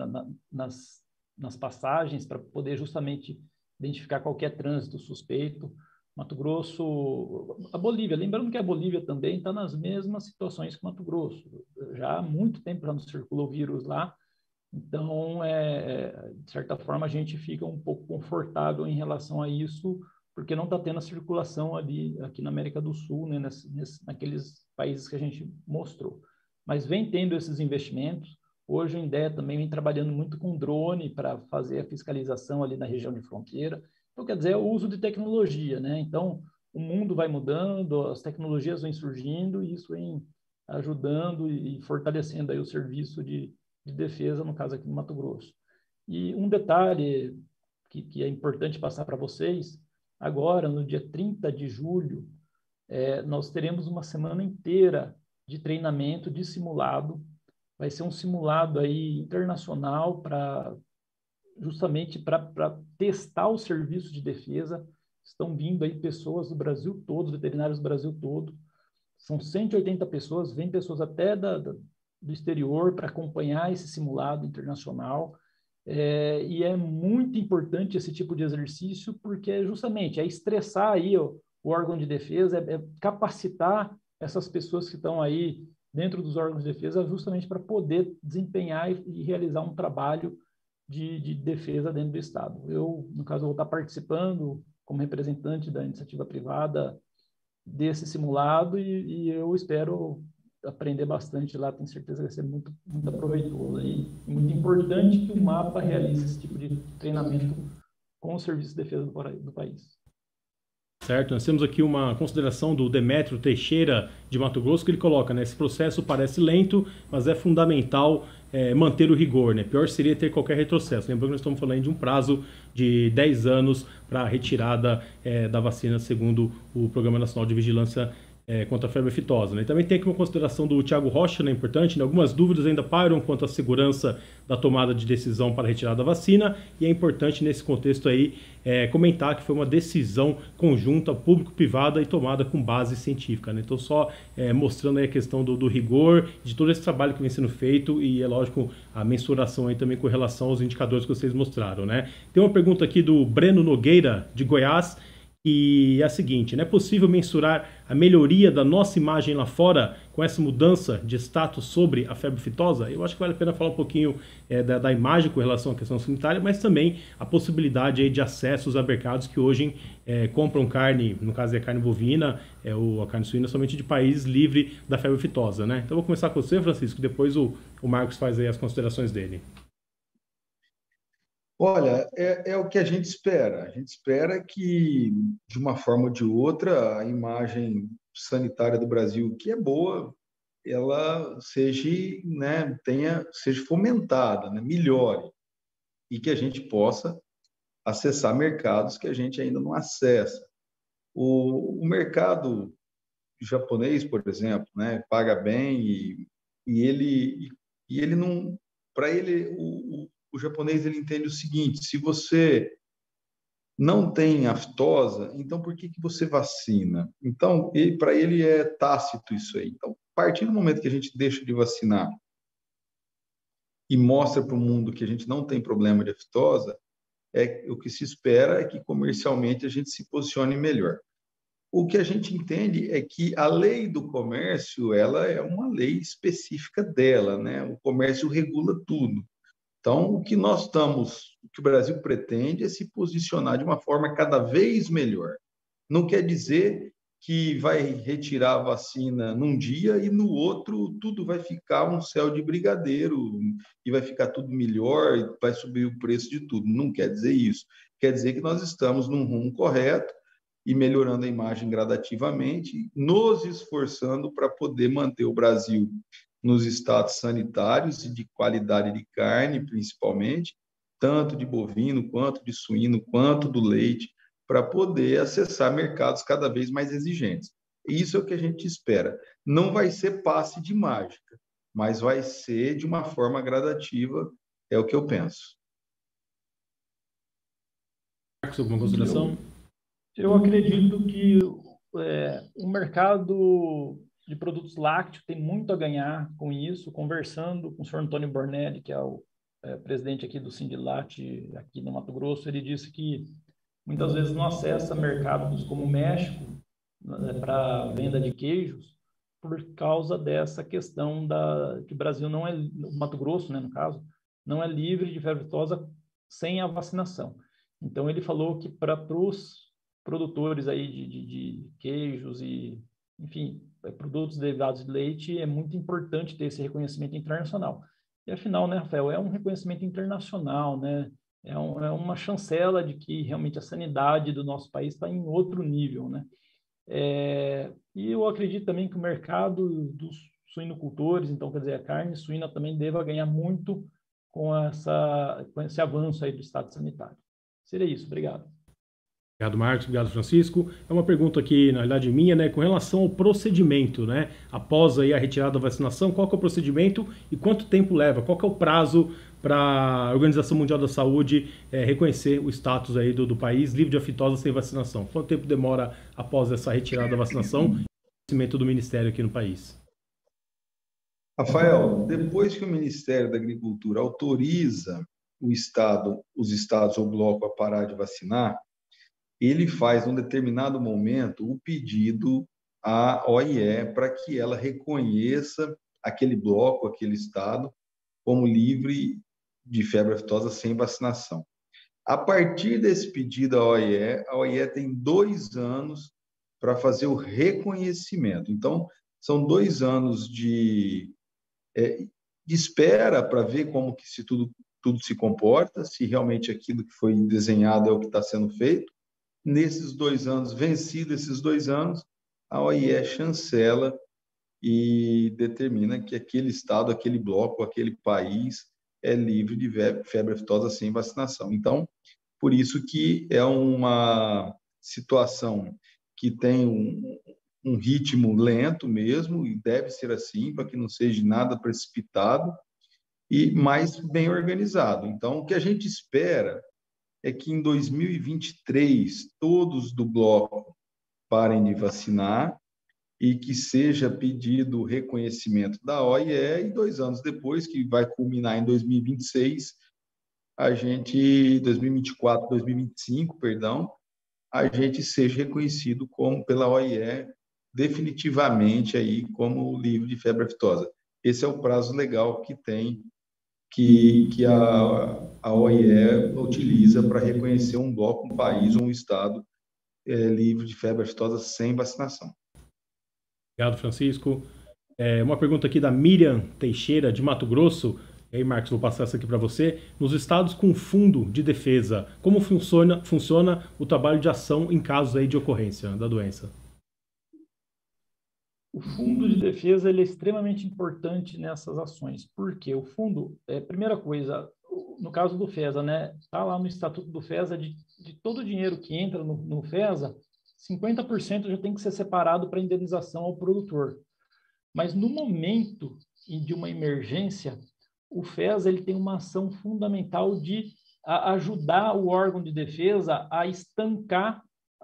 nas passagens, para poder justamente identificar qualquer trânsito suspeito. Mato Grosso, a Bolívia, lembrando que a Bolívia também está nas mesmas situações que Mato Grosso. Já há muito tempo já não circula o vírus lá, então, de certa forma, a gente fica um pouco confortável em relação a isso, porque não está tendo a circulação aqui na América do Sul, né, naqueles países que a gente mostrou. Mas vem tendo esses investimentos. Hoje, o Indea também vem trabalhando muito com drone para fazer a fiscalização ali na região de fronteira. Então, quer dizer, é o uso de tecnologia, né? Então, o mundo vai mudando, as tecnologias vêm surgindo, e isso vem ajudando e fortalecendo aí o serviço de defesa, no caso aqui no Mato Grosso. E um detalhe que é importante passar para vocês, agora, no dia 30 de julho, nós teremos uma semana inteira de treinamento, de simulado. Vai ser um simulado aí internacional justamente para testar o serviço de defesa. Estão vindo aí pessoas do Brasil todo, veterinários do Brasil todo. São 180 pessoas, vêm pessoas até do exterior para acompanhar esse simulado internacional. E é muito importante esse tipo de exercício, porque justamente é estressar aí o órgão de defesa, é cacapacitar essas pessoas que estão aí dentro dos órgãos de defesa, justamente para poder desempenhar e realizar um trabalho de defesa dentro do Estado. Eu, no caso, vou estar participando como representante da iniciativa privada desse simulado, e eu espero aprender bastante lá. Tenho certeza que vai ser muito, muito aproveitoso e muito importante que o MAPA realize esse tipo de treinamento com o Serviço de Defesa do país. Certo, nós temos aqui uma consideração do Demétrio Teixeira de Mato Grosso, que ele coloca, né, esse processo parece lento, mas é fundamental manter o rigor, né? Pior seria ter qualquer retrocesso. Lembrando que nós estamos falando de um prazo de 10 anos para a retirada da vacina, segundo o Programa Nacional de Vigilância contra a febre aftosa, né? E também tem aqui uma consideração do Thiago Rocha, né, importante, né? Algumas dúvidas ainda pairam quanto à segurança da tomada de decisão para a retirada da vacina, e é importante nesse contexto aí comentar que foi uma decisão conjunta público-privada e tomada com base científica, né? Então só mostrando aí a questão do rigor, de todo esse trabalho que vem sendo feito, e é lógico a mensuração aí também com relação aos indicadores que vocês mostraram, né? Tem uma pergunta aqui do Breno Nogueira, de Goiás, e é a seguinte: não é possível mensurar a melhoria da nossa imagem lá fora com essa mudança de status sobre a febre aftosa? Eu acho que vale a pena falar um pouquinho da imagem com relação à questão sanitária, mas também a possibilidade aí de acessos a mercados que hoje compram carne, no caso é carne bovina, ou a carne suína, somente de países livres da febre aftosa, né? Então vou começar com você, Francisco, depois o Marcos faz aí as considerações dele. Olha, é o que a gente espera. A gente espera que, de uma forma ou de outra, a imagem sanitária do Brasil, que é boa, ela seja, né, seja fomentada, né, melhore, e que a gente possa acessar mercados que a gente ainda não acessa. O mercado japonês, por exemplo, né, paga bem, e ele não... Para ele, o japonês, ele entende o seguinte: se você não tem aftosa, então por que você vacina? Então, para ele é tácito isso aí. Então, a partir do momento que a gente deixa de vacinar e mostra para o mundo que a gente não tem problema de aftosa, o que se espera é que comercialmente a gente se posicione melhor. O que a gente entende é que a lei do comércio, ela é uma lei específica dela, né? O comércio regula tudo. Então, o que o Brasil pretende é se posicionar de uma forma cada vez melhor. Não quer dizer que vai retirar a vacina num dia e no outro tudo vai ficar um céu de brigadeiro e vai ficar tudo melhor e vai subir o preço de tudo. Não quer dizer isso. Quer dizer que nós estamos num rumo correto e melhorando a imagem gradativamente, nos esforçando para poder manter o Brasil nos estados sanitários e de qualidade de carne, principalmente, tanto de bovino, quanto de suíno, quanto do leite, para poder acessar mercados cada vez mais exigentes. Isso é o que a gente espera. Não vai ser passe de mágica, mas vai ser de uma forma gradativa, é o que eu penso. Marcos, alguma consideração? Eu acredito que o mercado de produtos lácteos tem muito a ganhar com isso. Conversando com o senhor Antônio Bornelli, que é o presidente aqui do Sindilate, aqui no Mato Grosso, ele disse que muitas vezes não acessa mercados como o México, né, para venda de queijos, por causa dessa questão que o Brasil não é, o Mato Grosso, né, no caso, não é livre de febre aftosa sem a vacinação. Então, ele falou que para os produtores aí de queijos e, enfim, produtos derivados de leite, é muito importante ter esse reconhecimento internacional. E, afinal, né, Rafael, é um reconhecimento internacional, né? É uma chancela de que realmente a sanidade do nosso país está em outro nível, né? E eu acredito também que o mercado dos suinocultores, então, quer dizer, a carne suína também deva ganhar muito com esse avanço aí do estado sanitário. Seria isso, obrigado. Obrigado, Marcos. Obrigado, Francisco. É uma pergunta aqui, na realidade, minha, né, com relação ao procedimento, né? Após aí a retirada da vacinação, qual que é o procedimento e quanto tempo leva? Qual que é o prazo para a Organização Mundial da Saúde reconhecer o status aí do país livre de aftosa sem vacinação? Quanto tempo demora após essa retirada da vacinação e o reconhecimento do Ministério aqui no país? Rafael, depois que o Ministério da Agricultura autoriza os estados ou bloco a parar de vacinar, ele faz, num determinado momento, o pedido à OIE para que ela reconheça aquele bloco, aquele estado, como livre de febre aftosa sem vacinação. A partir desse pedido à OIE tem 2 anos para fazer o reconhecimento. Então, são 2 anos de espera para ver como que tudo se comporta, se realmente aquilo que foi desenhado é o que está sendo feito. Nesses 2 anos, vencidos esses 2 anos, a OIE chancela e determina que aquele estado, aquele bloco, aquele país é livre de febre aftosa sem vacinação. Então, por isso que é uma situação que tem um ritmo lento mesmo, e deve ser assim, para que não seja nada precipitado, e mais bem organizado. Então, o que a gente espera é que em 2023 todos do bloco parem de vacinar e que seja pedido o reconhecimento da OIE, e 2 anos depois, que vai culminar em 2026, 2024, 2025, perdão, a gente seja reconhecido pela OIE definitivamente aí como livre de febre aftosa. Esse é o prazo legal que tem, que a OIE utiliza para reconhecer um bloco, um país ou um estado livre de febre aftosa sem vacinação. Obrigado, Francisco. Uma pergunta aqui da Miriam Teixeira, de Mato Grosso. E aí, Marcos, vou passar essa aqui para você. Nos estados com fundo de defesa, como funciona o trabalho de ação em casos aí de ocorrência da doença? O fundo de defesa ele é extremamente importante nessas ações. Por quê? O fundo, primeira coisa, no caso do FESA, né, está lá no Estatuto do FESA, de todo o dinheiro que entra no FESA, 50% já tem que ser separado para indenização ao produtor. Mas no momento de uma emergência, o FESA ele tem uma ação fundamental de ajudar o órgão de defesa a estancar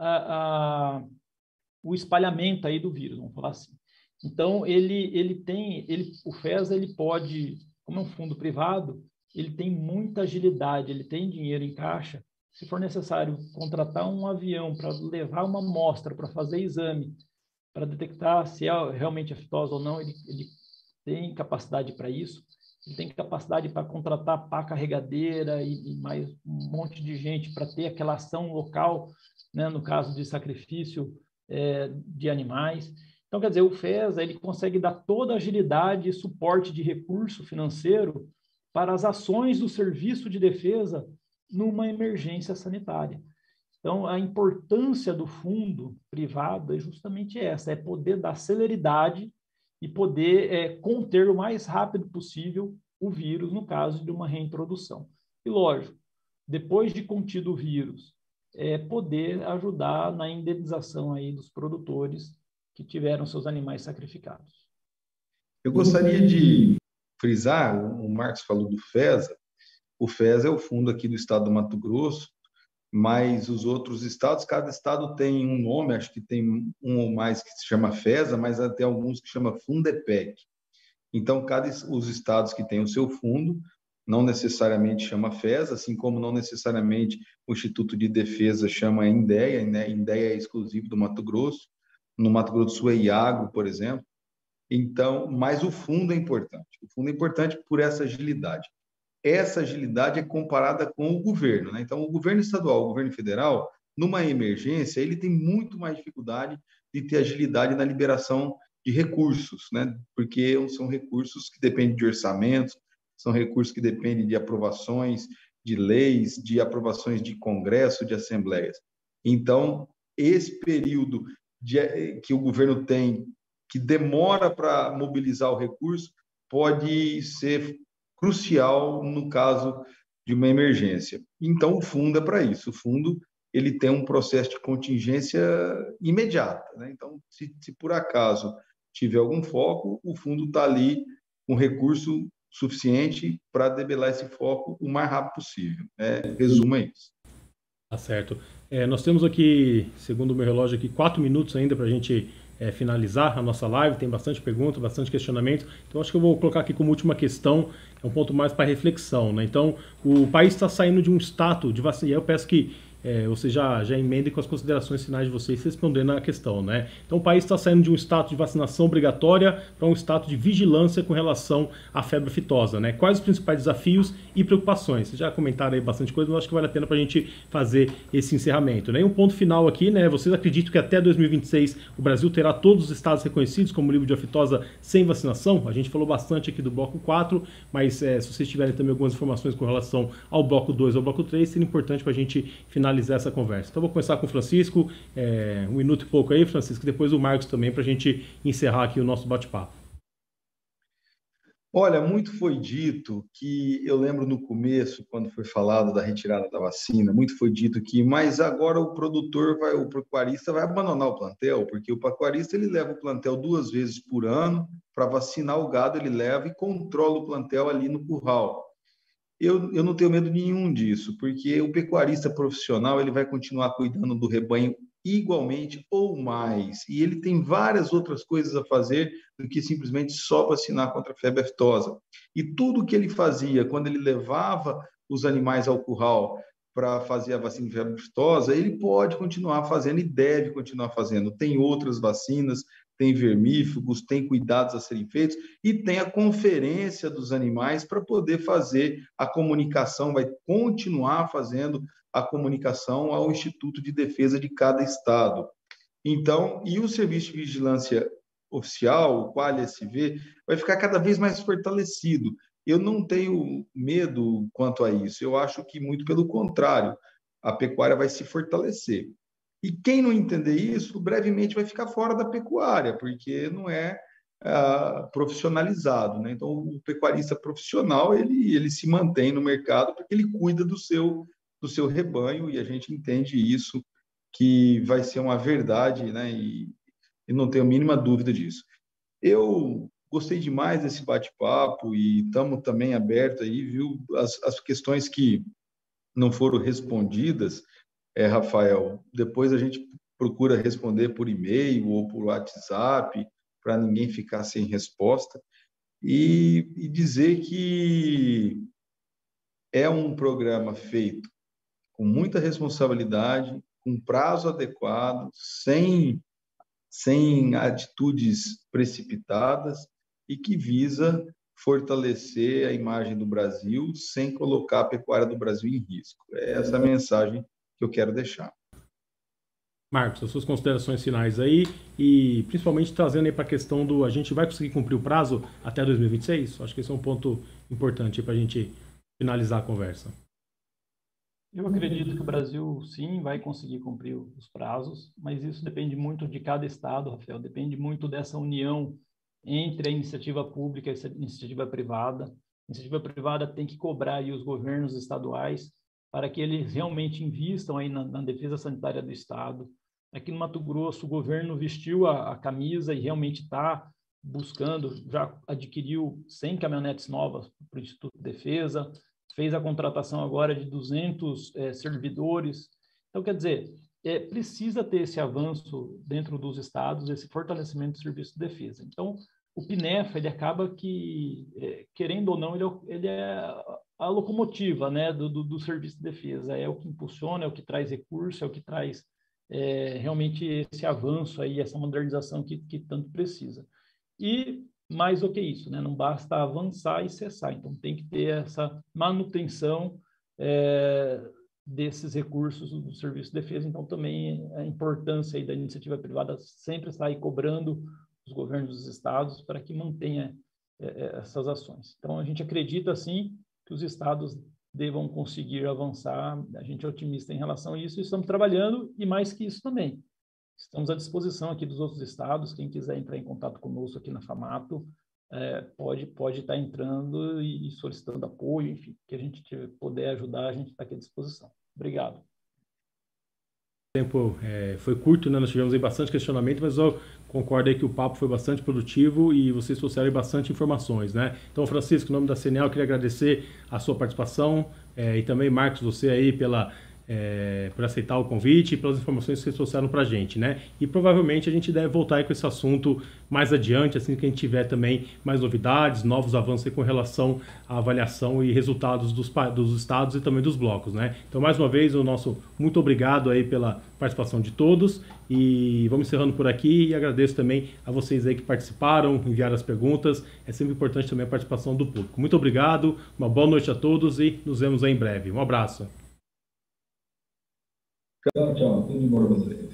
o espalhamento aí do vírus, vamos falar assim. Então, o FESA ele pode, como é um fundo privado, ele tem muita agilidade, ele tem dinheiro em caixa. Se for necessário contratar um avião para levar uma amostra, para fazer exame, para detectar se é realmente aftosa ou não, ele tem capacidade para isso. Ele tem capacidade para contratar pá carregadeira e mais um monte de gente para ter aquela ação local, né, no caso de sacrifício de animais. Então, quer dizer, o FESA ele consegue dar toda a agilidade e suporte de recurso financeiro para as ações do serviço de defesa numa emergência sanitária. Então, a importância do fundo privado é justamente essa, é poder dar celeridade e poder conter o mais rápido possível o vírus no caso de uma reintrodução. E, lógico, depois de contido o vírus, poder ajudar na indenização aí dos produtores que tiveram seus animais sacrificados. Eu gostaria de frisar, o Marcos falou do FESA. O FESA é o fundo aqui do estado do Mato Grosso, mas os outros estados, cada estado tem um nome, acho que tem um ou mais que se chama FESA, mas até alguns que chama Fundepec. Então, os estados que têm o seu fundo, não necessariamente chama FESA, assim como não necessariamente o Instituto de Defesa chama INDEA, né? INDEA é exclusivo do Mato Grosso, no Mato Grosso do Sul é IAGO, por exemplo. Então, mas o fundo é importante. O fundo é importante por essa agilidade. Essa agilidade é comparada com o governo, né? Então, o governo estadual, o governo federal, numa emergência, ele tem muito mais dificuldade de ter agilidade na liberação de recursos, né? Porque são recursos que dependem de orçamentos, são recursos que dependem de aprovações de leis, de aprovações de congresso, de assembleias. Então, esse período que o governo tem, que demora para mobilizar o recurso, pode ser crucial no caso de uma emergência. Então, o fundo é para isso. O fundo ele tem um processo de contingência imediata, né? Então, se por acaso tiver algum foco, o fundo está ali com recurso suficiente para debelar esse foco o mais rápido possível. Resumo é isso. Tá certo. Nós temos aqui, segundo o meu relógio, aqui 4 minutos ainda para a gente finalizar a nossa live. Tem bastante pergunta, bastante questionamento. Então, acho que eu vou colocar aqui como última questão, é um ponto mais para reflexão, né? Então, o país está saindo de um status de vacina. E aí eu peço que você já emendem com as considerações finais de vocês respondendo a questão, né? Então, o país está saindo de um status de vacinação obrigatória para um status de vigilância com relação à febre aftosa, né? Quais os principais desafios e preocupações? Vocês já comentaram aí bastante coisa, mas acho que vale a pena para a gente fazer esse encerramento, né? E um ponto final aqui, né? Vocês acreditam que até 2026 o Brasil terá todos os estados reconhecidos como livre de aftosa sem vacinação? A gente falou bastante aqui do bloco 4, mas se vocês tiverem também algumas informações com relação ao bloco 2 ou ao bloco 3, seria importante para a gente finalizar essa conversa. Então, vou começar com o Francisco, 1 minuto e pouco aí, Francisco, e depois o Marcos também, para a gente encerrar aqui o nosso bate-papo. Olha, muito foi dito que, eu lembro no começo, quando foi falado da retirada da vacina, muito foi dito que, mas agora o produtor, o pecuarista vai abandonar o plantel, porque o pecuarista ele leva o plantel 2 vezes por ano, para vacinar o gado ele leva e controla o plantel ali no curral. Eu não tenho medo nenhum disso, porque o pecuarista profissional ele vai continuar cuidando do rebanho igualmente ou mais, e ele tem várias outras coisas a fazer do que simplesmente só vacinar contra a febre aftosa. E tudo que ele fazia quando ele levava os animais ao curral para fazer a vacina de febre aftosa, ele pode continuar fazendo e deve continuar fazendo. Tem outras vacinas, tem vermífugos, tem cuidados a serem feitos e tem a conferência dos animais para poder fazer a comunicação, vai continuar fazendo a comunicação ao Instituto de Defesa de cada estado. Então, e o Serviço de Vigilância Oficial, o QualiSV, vai ficar cada vez mais fortalecido. Eu não tenho medo quanto a isso, eu acho que muito pelo contrário, a pecuária vai se fortalecer. E quem não entender isso, brevemente vai ficar fora da pecuária, porque não é profissionalizado, né? Então, o pecuarista profissional, ele se mantém no mercado porque ele cuida do seu rebanho, e a gente entende isso, que vai ser uma verdade, né? E não tenho a mínima dúvida disso. Eu gostei demais desse bate-papo e estamos também abertos aí, viu? As questões que não foram respondidas, Rafael, depois a gente procura responder por e-mail ou por WhatsApp, para ninguém ficar sem resposta, e dizer que é um programa feito com muita responsabilidade, com prazo adequado, sem atitudes precipitadas, e que visa fortalecer a imagem do Brasil sem colocar a pecuária do Brasil em risco. É essa a mensagem que eu quero deixar. Marcos, as suas considerações finais aí e principalmente trazendo aí para a questão do a gente vai conseguir cumprir o prazo até 2026? Acho que esse é um ponto importante para a gente finalizar a conversa. Eu acredito que o Brasil, sim, vai conseguir cumprir os prazos, mas isso depende muito de cada estado, Rafael, depende muito dessa união entre a iniciativa pública e a iniciativa privada. A iniciativa privada tem que cobrar aí os governos estaduais para que eles realmente invistam aí na defesa sanitária do estado. Aqui no Mato Grosso, o governo vestiu a camisa e realmente está buscando, já adquiriu 100 caminhonetes novas para o Instituto de Defesa, fez a contratação agora de 200 servidores Então, quer dizer, precisa ter esse avanço dentro dos estados, esse fortalecimento do serviço de defesa. Então, o PINEFA, ele acaba que, querendo ou não, ele é a locomotiva, né, do serviço de defesa, é o que impulsiona, é o que traz recurso, é o que traz realmente esse avanço aí, essa modernização que tanto precisa. E mais do que isso, né, não basta avançar e cessar, então tem que ter essa manutenção desses recursos do serviço de defesa. Então também a importância aí da iniciativa privada sempre está aí cobrando os governos dos estados para que mantenha essas ações. Então a gente acredita sim que os estados devam conseguir avançar, a gente é otimista em relação a isso, e estamos trabalhando, e mais que isso também. Estamos à disposição aqui dos outros estados, quem quiser entrar em contato conosco aqui na FAMATO, pode estar entrando e solicitando apoio, enfim, que a gente puder ajudar, a gente está aqui à disposição. Obrigado. O tempo foi curto, né? Nós tivemos aí bastante questionamento, mas eu concordo aí que o papo foi bastante produtivo e vocês trouxeram bastante informações, né? Então, Francisco, em nome da CNA, eu queria agradecer a sua participação e também, Marcos, você aí por aceitar o convite e pelas informações que vocês trouxeram para a gente, né? E provavelmente a gente deve voltar aí com esse assunto mais adiante, assim que a gente tiver também mais novidades, novos avanços aí com relação à avaliação e resultados dos estados e também dos blocos, né? Então, mais uma vez, o nosso muito obrigado aí pela participação de todos e vamos encerrando por aqui e agradeço também a vocês aí que participaram, enviaram as perguntas. É sempre importante também a participação do público. Muito obrigado, uma boa noite a todos e nos vemos aí em breve. Um abraço. Tchau, tchau. Tudo de bom pra você.